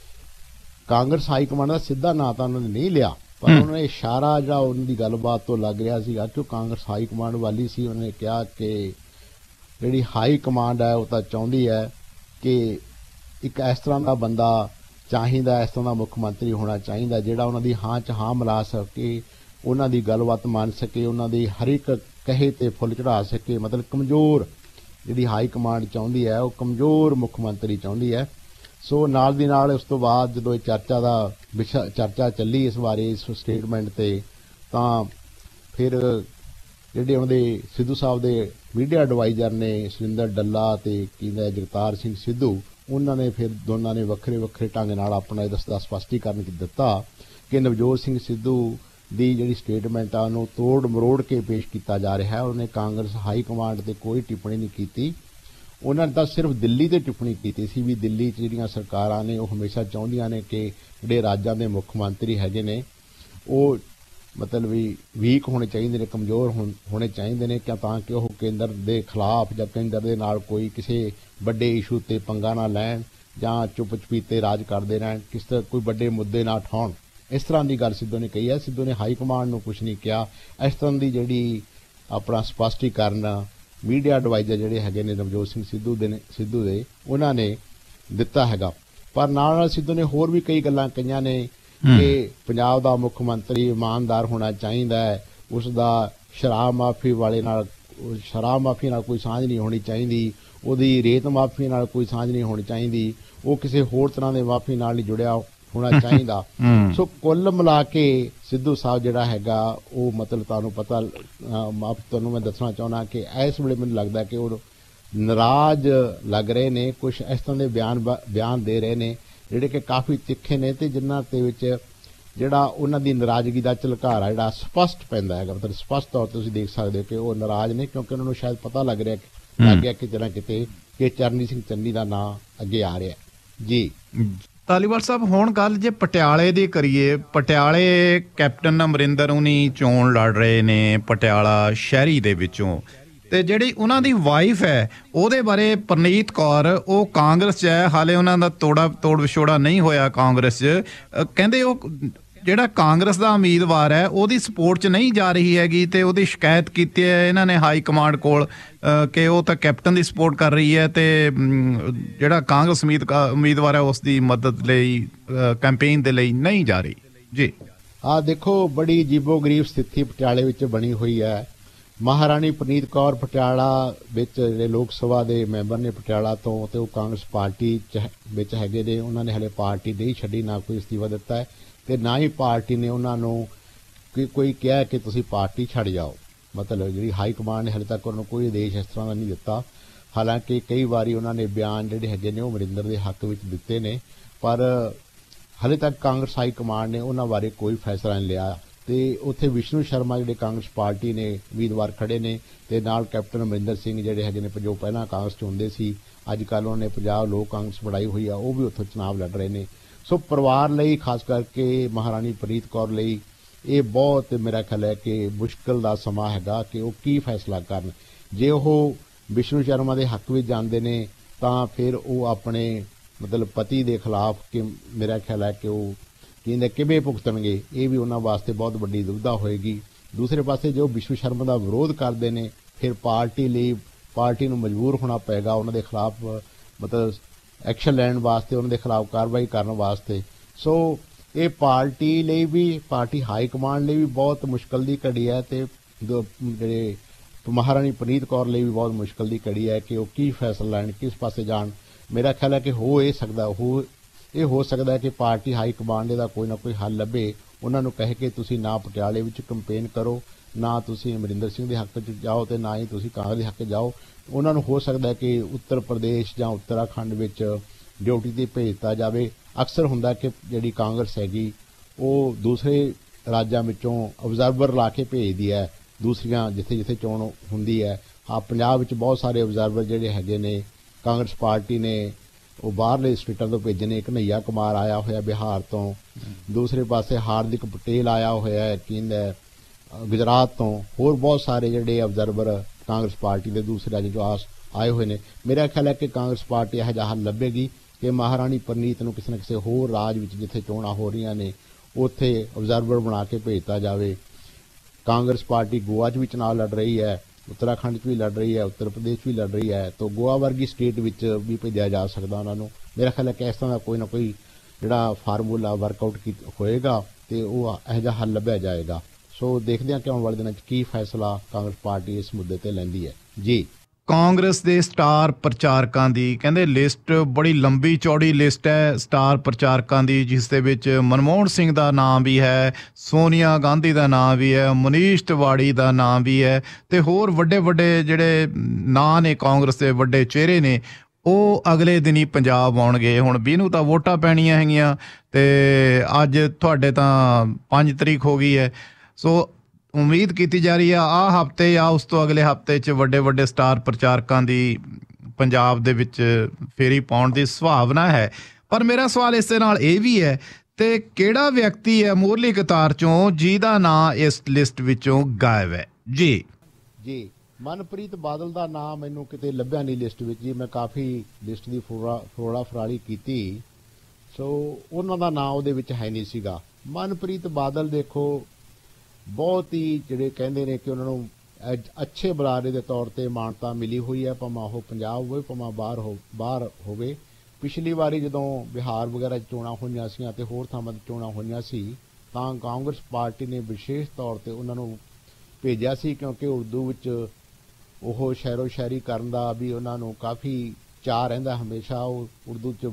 [SPEAKER 2] ਕਾਂਗਰਸ ਹਾਈ ਕਮਾਂਡ ਦਾ ਸਿੱਧਾ ਨਾਂ ਤਾਂ ਉਹਨਾਂ ਨੇ ਨਹੀਂ ਲਿਆ, ਪਰ ਉਹਨਾਂ ਨੇ ਇਸ਼ਾਰਾ ਜਿਹੜਾ ਉਹਨਾਂ ਦੀ ਗੱਲਬਾਤ ਤੋਂ ਲੱਗ ਰਿਹਾ ਸੀਗਾ ਕਿ ਉਹ ਕਾਂਗਰਸ ਹਾਈ ਕਮਾਂਡ ਵਾਲੀ ਸੀ। ਉਹਨਾਂ ਨੇ ਕਿਹਾ ਕਿ ਜਿਹੜੀ ਹਾਈ ਕਮਾਂਡ ਹੈ ਉਹ ਤਾਂ ਚਾਹੁੰਦੀ ਹੈ ਕਿ ਇੱਕ ਇਸ ਤਰ੍ਹਾਂ ਦਾ ਬੰਦਾ ਚਾਹੀਦਾ, ਇਸ ਤਰ੍ਹਾਂ ਦਾ ਮੁੱਖ ਮੰਤਰੀ ਹੋਣਾ ਚਾਹੀਦਾ ਜਿਹੜਾ ਉਹਨਾਂ ਦੀ ਹਾਂ 'ਚ ਹਾਂ ਮਿਲਾ ਸਕੇ, ਉਹਨਾਂ ਦੀ ਗੱਲਬਾਤ ਮੰਨ ਸਕੇ, ਉਹਨਾਂ ਦੀ ਹਰ ਇੱਕ ਕਹੇ ਤੇ ਫੁੱਲ ਚੜਾ ਸਕੇ। ਮਤਲਬ ਕਮਜ਼ੋਰ ਜਿਹੜੀ ਹਾਈ ਕਮਾਂਡ ਚਾਹੁੰਦੀ ਹੈ ਉਹ ਕਮਜ਼ੋਰ ਮੁੱਖ ਮੰਤਰੀ ਚਾਹੁੰਦੀ ਹੈ। ਸੋ ਨਾਲ ਦੀ ਨਾਲ ਉਸ ਤੋਂ ਬਾਅਦ ਜਦੋਂ ਇਹ ਚਰਚਾ ਚੱਲੀ ਇਸ ਬਾਰੇ, ਇਸ ਸਟੇਟਮੈਂਟ ਤੇ, ਤਾਂ ਫਿਰ ਜਿਹੜੇ ਉਹਦੇ ਸਿੱਧੂ ਸਾਹਿਬ ਦੇ ਮੀਡੀਆ ਐਡਵਾਈਜ਼ਰ ਨੇ ਸੁਰਿੰਦਰ ਡੱਲਾ ਤੇ ਕਹਿੰਦਾ ਜਗਤਾਰ ਸਿੰਘ ਸਿੱਧੂ, ਉਹਨਾਂ ਨੇ ਫਿਰ ਦੋਨਾਂ ਨੇ ਵੱਖਰੇ ਵੱਖਰੇ ਢੰਗ ਨਾਲ ਆਪਣਾ ਇਸ ਦਾ ਸਪਸ਼ਟੀਕਰਨ ਦਿੱਤਾ ਕਿ ਨਵਜੋਤ ਸਿੰਘ ਸਿੱਧੂ ਦੀ ਜਿਹੜੀ ਸਟੇਟਮੈਂਟ ਆ ਉਹਨੂੰ ਤੋੜ ਮਰੋੜ ਕੇ ਪੇਸ਼ ਕੀਤਾ ਜਾ ਰਿਹਾ ਹੈ। ਉਹਨੇ ਕਾਂਗਰਸ ਹਾਈ ਕਮਾਂਡ ਤੇ ਕੋਈ ਟਿੱਪਣੀ ਨਹੀਂ ਕੀਤੀ। ਉਹਨਾਂ ਨੇ ਤਾਂ ਸਿਰਫ ਦਿੱਲੀ ਤੇ ਟਿੱਪਣੀ ਕੀਤੀ ਸੀ ਵੀ ਦਿੱਲੀ 'ਚ ਜਿਹੜੀਆਂ ਸਰਕਾਰਾਂ ਨੇ ਉਹ ਹਮੇਸ਼ਾ ਚਾਹੁੰਦੀਆਂ ਨੇ ਕਿ ਜਿਹੜੇ ਰਾਜਾਂ ਦੇ ਮੁੱਖ ਮੰਤਰੀ ਹੈਗੇ ਨੇ ਉਹ ਮਤਲਬ ਵੀ ਵੀਕ ਹੋਣੇ ਚਾਹੀਦੇ ਨੇ, ਕਮਜ਼ੋਰ ਹੋਣੇ ਚਾਹੀਦੇ ਨੇ, ਤਾਂ ਕਿ ਉਹ ਕੇਂਦਰ ਦੇ ਖਿਲਾਫ ਜਾਂ ਕੇਂਦਰ ਦੇ ਨਾਲ ਕੋਈ ਕਿਸੇ ਵੱਡੇ ਇਸ਼ੂ ਤੇ ਪੰਗਾ ਨਾ ਲੈਣ ਜਾਂ ਚੁੱਪ ਚਪੀਤੇ ਰਾਜ ਕਰਦੇ ਰਹਿਣ, ਕਿਸ ਤਰ੍ਹਾਂ ਕੋਈ ਵੱਡੇ ਮੁੱਦੇ ਨਾ ਉਠਾਉਣ। ਇਸ ਤਰ੍ਹਾਂ ਦੀ ਗੱਲ ਸਿੱਧੂ ਨੇ ਕਹੀ ਹੈ। ਸਿੱਧੂ ਨੇ ਹਾਈ ਕਮਾਂਡ ਨੂੰ ਕੁਝ ਨਹੀਂ ਕਿਹਾ। ਇਸ ਤਰ੍ਹਾਂ ਦੀ ਜਿਹੜੀ ਆਪਣਾ ਸਪਸ਼ਟੀਕਰਨ ਮੀਡੀਆ ਐਡਵਾਈਜ਼ਰ ਜਿਹੜੇ ਹੈਗੇ ਨੇ ਨਵਜੋਤ ਸਿੰਘ ਸਿੱਧੂ ਦੇ ਉਹਨਾਂ ਨੇ ਦਿੱਤਾ ਹੈਗਾ। ਪਰ ਨਾਲ ਸਿੱਧੂ ਨੇ ਹੋਰ ਵੀ ਕਈ ਗੱਲਾਂ ਕਹੀਆਂ ਨੇ ਕਿ ਪੰਜਾਬ ਦਾ ਮੁੱਖ ਮੰਤਰੀ ਇਮਾਨਦਾਰ ਹੋਣਾ ਚਾਹੀਦਾ ਹੈ, ਉਸ ਦਾ ਸ਼ਰਾਬ ਮਾਫੀ ਨਾਲ ਕੋਈ ਸਾਂਝ ਨਹੀਂ ਹੋਣੀ ਚਾਹੀਦੀ, ਉਹਦੀ ਰੇਤ ਮਾਫੀ ਨਾਲ ਕੋਈ ਸਾਂਝ ਨਹੀਂ ਹੋਣੀ ਚਾਹੀਦੀ, ਉਹ ਕਿਸੇ ਹੋਰ ਤਰ੍ਹਾਂ ਦੇ ਮਾਫੀ ਨਾਲ ਨਹੀਂ ਜੁੜਿਆ ਹੋਣਾ ਚਾਹੀਦਾ। ਸੋ ਕੁੱਲ ਮਿਲਾ ਕੇ ਸਿੱਧੂ ਸਾਹਿਬ ਜਿਹੜਾ ਹੈਗਾ ਉਹ ਮਤਲਬ ਤੁਹਾਨੂੰ ਮੈਂ ਦੱਸਣਾ ਚਾਹੁੰਦਾ ਕਿ ਇਸ ਵੇਲੇ ਮੈਨੂੰ ਲੱਗਦਾ ਕਿ ਉਹ ਨਾਰਾਜ਼ ਲੱਗ ਰਹੇ ਨੇ। ਕੁਝ ਇਸ ਤਰ੍ਹਾਂ ਦੇ ਬਿਆਨ ਦੇ ਰਹੇ ਨੇ ਜਿਹੜੇ ਕਿ ਕਾਫੀ ਤਿੱਖੇ ਨੇ ਤੇ ਜਿਨ੍ਹਾਂ ਦੇ ਵਿੱਚ ਜਿਹੜਾ ਉਹਨਾਂ ਦੀ ਨਾਰਾਜ਼ਗੀ ਦਾ ਝਲਕਾਰਾ ਜਿਹੜਾ ਸਪਸ਼ਟ ਪੈਂਦਾ ਹੈਗਾ। ਮਤਲਬ ਸਪਸ਼ਟ ਤੌਰ ਤੇ ਤੁਸੀਂ ਦੇਖ ਸਕਦੇ ਹੋ ਕਿ ਉਹ ਨਾਰਾਜ਼ ਨੇ, ਕਿਉਂਕਿ ਉਹਨਾਂ ਨੂੰ ਸ਼ਾਇਦ ਪਤਾ ਲੱਗ ਗਿਆ ਕਿ ਜਰਾ ਕਿਤੇ ਕਿ ਚਰਨਜੀਤ ਸਿੰਘ ਚੰਨੀ ਦਾ ਨਾਂ ਅੱਗੇ ਆ ਰਿਹਾ ਜੀ।
[SPEAKER 1] ਧਾਲੀਵਾਲ ਸਾਹਿਬ, ਹੁਣ ਗੱਲ ਜੇ ਪਟਿਆਲੇ ਦੀ ਕਰੀਏ, ਪਟਿਆਲੇ ਕੈਪਟਨ ਅਮਰਿੰਦਰ ਹੁਣੀ ਚੋਣ ਲੜ ਰਹੇ ਨੇ ਪਟਿਆਲਾ ਸ਼ਹਿਰੀ ਦੇ ਵਿੱਚੋਂ, ਤੇ ਜਿਹੜੀ ਉਹਨਾਂ ਦੀ ਵਾਈਫ ਹੈ ਉਹਦੇ ਬਾਰੇ ਪਰਨੀਤ ਕੌਰ, ਉਹ ਕਾਂਗਰਸ 'ਚ ਹੈ, ਹਾਲੇ ਉਹਨਾਂ ਦਾ ਤੋੜ ਵਿਛੋੜਾ ਨਹੀਂ ਹੋਇਆ ਕਾਂਗਰਸ 'ਚ। ਕਹਿੰਦੇ ਉਹ ਜਿਹੜਾ ਕਾਂਗਰਸ ਦਾ ਉਮੀਦਵਾਰ ਹੈ ਉਹਦੀ ਸਪੋਰਟ 'ਚ ਨਹੀਂ ਜਾ ਰਹੀ ਹੈਗੀ ਤੇ ਉਹਦੀ ਸ਼ਿਕਾਇਤ ਕੀਤੀ ਹੈ ਇਹਨਾਂ ਨੇ ਹਾਈ ਕਮਾਂਡ ਕੋਲ ਕਿ ਉਹ ਤਾਂ ਕੈਪਟਨ ਦੀ ਸਪੋਰਟ ਕਰ ਰਹੀ ਹੈ ਤੇ ਜਿਹੜਾ ਕਾਂਗਰਸ ਉਮੀਦਵਾਰ ਹੈ ਉਸ ਦੀ ਮਦਦ ਲਈ ਕੈਂਪੇਨ ਦੇ ਲਈ ਨਹੀਂ ਜਾ ਰਹੀ ਜੀ।
[SPEAKER 2] ਦੇਖੋ, ਬੜੀ ਅਜੀਬੋ-ਗਰੀਬ ਸਥਿਤੀ ਪਟਿਆਲੇ ਵਿੱਚ ਬਣੀ ਹੋਈ ਹੈ। ਮਹਾਰਾਣੀ ਪਰਨੀਤ ਕੌਰ ਪਟਿਆਲਾ ਵਿੱਚ ਜਿਹੜੇ ਲੋਕ ਸਭਾ ਦੇ ਮੈਂਬਰ ਨੇ ਪਟਿਆਲਾ ਤੋਂ, ਤੇ ਉਹ ਕਾਂਗਰਸ ਪਾਰਟੀ ਵਿੱਚ ਹੈਗੇ ਨੇ। ਉਹਨਾਂ ਨੇ ਹਲੇ ਪਾਰਟੀ ਨਹੀਂ ਛੱਡੀ, ਨਾ ਕੋਈ ਅਸਤੀਫਾ ਦਿੱਤਾ ਹੈ ਤੇ ਨਾ ਹੀ ਪਾਰਟੀ ਨੇ ਉਹਨਾਂ ਨੂੰ ਕੋਈ ਕਿਹਾ ਕਿ ਤੁਸੀਂ ਪਾਰਟੀ ਛੱਡ ਜਾਓ। ਮਤਲਬ ਜਿਹੜੀ ਹਾਈ ਕਮਾਂਡ ਨੇ ਹਲੇ ਤੱਕ ਉਹਨਾਂ ਨੂੰ ਕੋਈ ਆਦੇਸ਼ ਇਸ ਤਰ੍ਹਾਂ ਦਾ ਨਹੀਂ ਦਿੱਤਾ। ਹਾਲਾਂਕਿ ਕਈ ਵਾਰੀ ਉਹਨਾਂ ਨੇ ਬਿਆਨ ਜਿਹੜੇ ਹੈਗੇ ਨੇ ਉਹ ਅਮਰਿੰਦਰ ਦੇ ਹੱਕ ਵਿੱਚ ਦਿੱਤੇ ਨੇ, ਪਰ ਹਲੇ ਤੱਕ ਕਾਂਗਰਸ ਹਾਈ ਕਮਾਂਡ ਨੇ ਉਹਨਾਂ ਬਾਰੇ ਕੋਈ ਫੈਸਲਾ ਨਹੀਂ ਲਿਆ। ਤੇ ਉੱਥੇ ਵਿਸ਼ਨੂੰ ਸ਼ਰਮਾ ਜਿਹੜੇ ਕਾਂਗਰਸ ਪਾਰਟੀ ਨੇ ਉਮੀਦਵਾਰ ਖੜੇ ਨੇ ਤੇ ਨਾਲ ਕੈਪਟਨ ਅਮਰਿੰਦਰ ਸਿੰਘ ਜਿਹੜੇ ਹੈਗੇ ਨੇ ਜੋ ਪਹਿਲਾਂ ਕਾਂਗਰਸ 'ਚ ਹੁੰਦੇ ਸੀ, ਅੱਜ ਕੱਲ੍ਹ ਉਹਨਾਂ ਨੇ ਪੰਜਾਬ ਲੋਕ ਕਾਂਗਰਸ ਬਣਾਈ ਹੋਈ ਆ, ਉਹ ਵੀ ਉੱਥੋਂ ਚੁਣਾਵ ਲੜ ਰਹੇ ਨੇ। ਸੋ ਪਰਿਵਾਰ ਲਈ, ਖਾਸ ਕਰਕੇ ਮਹਾਰਾਣੀ ਪਰਨੀਤ ਕੌਰ ਲਈ ਇਹ ਬਹੁਤ ਮੇਰਾ ਖਿਆਲ ਹੈ ਕਿ ਮੁਸ਼ਕਿਲ ਦਾ ਸਮਾਂ ਹੈਗਾ ਕਿ ਉਹ ਕੀ ਫੈਸਲਾ ਕਰਨ। ਜੇ ਉਹ ਵਿਸ਼ਨੂੰ ਸ਼ਰਮਾ ਦੇ ਹੱਕ ਵਿੱਚ ਜਾਂਦੇ ਨੇ ਤਾਂ ਫਿਰ ਉਹ ਆਪਣੇ ਮਤਲਬ ਪਤੀ ਦੇ ਖਿਲਾਫ ਕਿ ਮੇਰਾ ਖਿਆਲ ਹੈ ਕਿ ਉਹ ਕਹਿੰਦੇ ਕਿਵੇਂ ਭੁਗਤਣਗੇ, ਇਹ ਵੀ ਉਹਨਾਂ ਵਾਸਤੇ ਬਹੁਤ ਵੱਡੀ ਦੁਵਿਧਾ ਹੋਏਗੀ। ਦੂਸਰੇ ਪਾਸੇ ਜੋ ਵਿਸ਼ਨੂੰ ਸ਼ਰਮਾ ਦਾ ਵਿਰੋਧ ਕਰਦੇ ਨੇ ਫਿਰ ਪਾਰਟੀ ਨੂੰ ਮਜਬੂਰ ਹੋਣਾ ਪਏਗਾ ਉਹਨਾਂ ਦੇ ਖਿਲਾਫ ਮਤਲਬ ਐਕਸ਼ਨ ਲੈਣ ਵਾਸਤੇ, ਉਹਨਾਂ ਦੇ ਖਿਲਾਫ ਕਾਰਵਾਈ ਕਰਨ ਵਾਸਤੇ। ਸੋ ਇਹ ਪਾਰਟੀ ਲਈ ਵੀ, ਪਾਰਟੀ ਹਾਈ ਕਮਾਂਡ ਲਈ ਵੀ ਬਹੁਤ ਮੁਸ਼ਕਲ ਦੀ ਘੜੀ ਹੈ ਤੇ ਜਿਹੜੇ ਮਹਾਰਾਣੀ ਪਰਨੀਤ ਕੌਰ ਲਈ ਵੀ ਬਹੁਤ ਮੁਸ਼ਕਲ ਦੀ ਘੜੀ ਹੈ ਕਿ ਉਹ ਕੀ ਫੈਸਲਾ ਲੈਣ, ਕਿਸ ਪਾਸੇ ਜਾਣ। ਮੇਰਾ ਖਿਆਲ ਹੈ ਕਿ ਇਹ ਹੋ ਸਕਦਾ ਹੈ ਕਿ ਪਾਰਟੀ ਹਾਈ ਕਮਾਂਡ ਦਾ ਕੋਈ ਨਾ ਕੋਈ ਹੱਲ ਲੱਭੇ, ਉਹਨਾਂ ਨੂੰ ਕਹਿ ਕੇ ਤੁਸੀਂ ਨਾ ਪਟਿਆਲੇ ਵਿੱਚ ਕੰਪੇਨ ਕਰੋ, ਨਾ ਤੁਸੀਂ ਅਮਰਿੰਦਰ ਸਿੰਘ ਦੇ ਹੱਕ 'ਚ ਜਾਓ ਤੇ ਨਾ ਹੀ ਤੁਸੀਂ ਕਾਂਗਰਸ ਦੇ ਹੱਕ 'ਚ ਜਾਓ। ਉਹਨਾਂ ਨੂੰ ਹੋ ਸਕਦਾ ਕਿ ਉੱਤਰ ਪ੍ਰਦੇਸ਼ ਜਾਂ ਉੱਤਰਾਖੰਡ ਵਿੱਚ ਡਿਊਟੀ ਤੇ ਭੇਜ ਦਿੱਤਾ ਜਾਵੇ। ਅਕਸਰ ਹੁੰਦਾ ਕਿ ਜਿਹੜੀ ਕਾਂਗਰਸ ਹੈਗੀ ਉਹ ਦੂਸਰੇ ਰਾਜਾਂ ਵਿੱਚੋਂ ਆਬਜ਼ਰਵਰ ਲਾ ਕੇ ਭੇਜਦੀ ਹੈ, ਦੂਸਰੀਆਂ ਜਿੱਥੇ ਜਿੱਥੇ ਚੋਣ ਹੁੰਦੀ ਹੈ। ਹਾਂ, ਪੰਜਾਬ ਵਿੱਚ ਬਹੁਤ ਸਾਰੇ ਆਬਜ਼ਰਵਰ ਜਿਹੜੇ ਹੈਗੇ ਨੇ ਕਾਂਗਰਸ ਪਾਰਟੀ ਨੇ ਉਹ ਬਾਹਰਲੇ ਸਟੇਟਾਂ ਤੋਂ ਭੇਜੇ ਨੇ। ਕਨ੍ਹਈਆ ਕੁਮਾਰ ਆਇਆ ਹੋਇਆ ਬਿਹਾਰ ਤੋਂ, ਦੂਸਰੇ ਪਾਸੇ ਹਾਰਦਿਕ ਪਟੇਲ ਆਇਆ ਹੋਇਆ ਹੈ ਗੁਜਰਾਤ ਤੋਂ, ਹੋਰ ਬਹੁਤ ਸਾਰੇ ਜਿਹੜੇ ਆਬਜ਼ਰਵਰ ਕਾਂਗਰਸ ਪਾਰਟੀ ਦੇ ਦੂਸਰੇ ਰਾਜ ਚੋਂ ਆਏ ਹੋਏ ਨੇ। ਮੇਰਾ ਖਿਆਲ ਹੈ ਕਿ ਕਾਂਗਰਸ ਪਾਰਟੀ ਇਹੋ ਜਿਹਾ ਹੱਲ ਲੱਭੇਗੀ ਕਿ ਮਹਾਰਾਣੀ ਪ੍ਰਨੀਤ ਨੂੰ ਕਿਸੇ ਨਾ ਕਿਸੇ ਹੋਰ ਰਾਜ ਵਿੱਚ ਜਿੱਥੇ ਚੋਣਾਂ ਹੋ ਰਹੀਆਂ ਨੇ ਉੱਥੇ ਆਬਜ਼ਰਵਰ ਬਣਾ ਕੇ ਭੇਜਤਾ ਜਾਵੇ। ਕਾਂਗਰਸ ਪਾਰਟੀ ਗੋਆ 'ਚ ਵੀ ਚੁਣਾਵ ਲੜ ਰਹੀ ਹੈ, ਉੱਤਰਾਖੰਡ 'ਚ ਵੀ ਲੜ ਰਹੀ ਹੈ, ਉੱਤਰ ਪ੍ਰਦੇਸ਼ ਵੀ ਲੜ ਰਹੀ ਹੈ, ਤਾਂ ਗੋਆ ਵਰਗੀ ਸਟੇਟ ਵਿੱਚ ਵੀ ਭੇਜਿਆ ਜਾ ਸਕਦਾ ਉਹਨਾਂ ਨੂੰ। ਮੇਰਾ ਖਿਆਲ ਹੈ ਕਿ ਇਸ ਤਰ੍ਹਾਂ ਦਾ ਕੋਈ ਨਾ ਕੋਈ ਜਿਹੜਾ ਫਾਰਮੂਲਾ ਵਰਕਆਊਟ ਹੋਏਗਾ ਤੇ ਉਹ ਇਹੋ ਜਿਹਾ ਹੱਲ ਲੱਭਿਆ ਜਾਏਗਾ। ਸੋ ਦੇਖਦੇ ਹਾਂ ਕਿ ਆਉਣ ਵਾਲੇ ਦਿਨਾਂ 'ਚ ਕੀ ਫੈਸਲਾ ਕਾਂਗਰਸ ਪਾਰਟੀ ਇਸ ਮੁੱਦੇ ਤੇ ਲੈਂਦੀ ਹੈ। ਜੀ,
[SPEAKER 1] ਕਾਂਗਰਸ ਦੇ ਸਟਾਰ ਪ੍ਰਚਾਰਕਾਂ ਦੀ ਕਹਿੰਦੇ ਲਿਸਟ ਬੜੀ ਲੰਬੀ ਚੌੜੀ ਲਿਸਟ ਹੈ ਸਟਾਰ ਪ੍ਰਚਾਰਕਾਂ ਦੀ, ਜਿਸ ਦੇ ਵਿੱਚ ਮਨਮੋਹਨ ਸਿੰਘ ਦਾ ਨਾਮ ਵੀ ਹੈ, ਸੋਨੀਆ ਗਾਂਧੀ ਦਾ ਨਾਮ ਵੀ ਹੈ, ਮਨੀਸ਼ ਤਿਵਾੜੀ ਦਾ ਨਾਮ ਵੀ ਹੈ ਤੇ ਹੋਰ ਵੱਡੇ ਵੱਡੇ ਜਿਹੜੇ ਨਾਂ ਨੇ ਕਾਂਗਰਸ ਦੇ ਵੱਡੇ ਚਿਹਰੇ ਨੇ ਉਹ ਅਗਲੇ ਦਿਨ ਹੀ ਪੰਜਾਬ ਆਉਣਗੇ। ਹੁਣ 20 ਨੂੰ ਤਾਂ ਵੋਟਾਂ ਪੈਣੀਆਂ ਹੈਗੀਆਂ ਤੇ ਅੱਜ ਤੁਹਾਡੇ ਤਾਂ 5 ਤਰੀਕ ਹੋ ਗਈ ਹੈ। ਸੋ ਉਮੀਦ ਕੀਤੀ ਜਾ ਰਹੀ ਆ ਆਹ ਹਫ਼ਤੇ ਜਾਂ ਉਸ ਤੋਂ ਅਗਲੇ ਹਫ਼ਤੇ 'ਚ ਵੱਡੇ ਵੱਡੇ ਸਟਾਰ ਪ੍ਰਚਾਰਕਾਂ ਦੀ ਪੰਜਾਬ ਦੇ ਵਿੱਚ ਫੇਰੀ ਪਾਉਣ ਦੀ ਸੰਭਾਵਨਾ ਹੈ। ਪਰ ਮੇਰਾ ਸਵਾਲ ਇਸ ਦੇ ਨਾਲ ਇਹ ਵੀ ਹੈ ਤੇ ਕਿਹੜਾ ਵਿਅਕਤੀ ਹੈ ਮੂਹਰਲੀ ਕਤਾਰ 'ਚੋਂ ਜਿਹਦਾ ਨਾਂ ਇਸ ਲਿਸਟ ਵਿੱਚੋਂ ਗਾਇਬ ਹੈ?
[SPEAKER 2] ਜੀ ਮਨਪ੍ਰੀਤ ਬਾਦਲ ਦਾ ਨਾਮ ਮੈਨੂੰ ਕਿਤੇ ਲੱਭਿਆ ਨਹੀਂ ਲਿਸਟ ਵਿੱਚ ਜੀ। ਮੈਂ ਕਾਫੀ ਲਿਸਟ ਦੀ ਫਰੋਲਾ ਫਰਾਲੀ ਕੀਤੀ, ਸੋ ਉਹਨਾਂ ਦਾ ਨਾਂ ਉਹਦੇ ਵਿੱਚ ਹੈ ਨਹੀਂ ਸੀਗਾ। ਮਨਪ੍ਰੀਤ ਬਾਦਲ ਦੇਖੋ ਬਹੁਤ ਹੀ ਜਿਹੜੇ ਕਹਿੰਦੇ ਨੇ ਕਿ ਉਹਨਾਂ ਨੂੰ ਅੱਛੇ ਬੁਲਾਰੇ ਦੇ ਤੌਰ ਤੇ ਮਾਨਤਾ ਮਿਲੀ ਹੋਈ ਹੈ, ਭਾਵੇਂ ਉਹ ਪੰਜਾਬ ਹੋਵੇ ਭਾਵੇਂ ਬਾਹਰ ਹੋਵੇ। ਪਿਛਲੀ ਵਾਰੀ ਜਦੋਂ ਬਿਹਾਰ ਵਗੈਰਾ 'ਚ ਚੋਣਾਂ ਹੋਈਆਂ ਸੀ ਤੇ ਹੋਰ ਥਾਵਾਂ 'ਤੇ ਚੋਣਾਂ ਹੋਈਆਂ ਸੀ ਤਾਂ ਕਾਂਗਰਸ ਪਾਰਟੀ ਨੇ ਵਿਸ਼ੇਸ਼ ਤੌਰ ਤੇ ਉਹਨਾਂ ਨੂੰ ਭੇਜਿਆ ਸੀ, ਕਿਉਂਕਿ ਉਰਦੂ ਵਿੱਚ ਉਹ ਸ਼ਾਇਰੋ ਸ਼ਾਇਰੀ ਕਰਨ ਦਾ ਵੀ ਉਹਨਾਂ ਨੂੰ ਕਾਫੀ ਚਾਅ ਰਹਿੰਦਾ ਹਮੇਸ਼ਾ। ਉਹ ਉਰਦੂ 'ਚ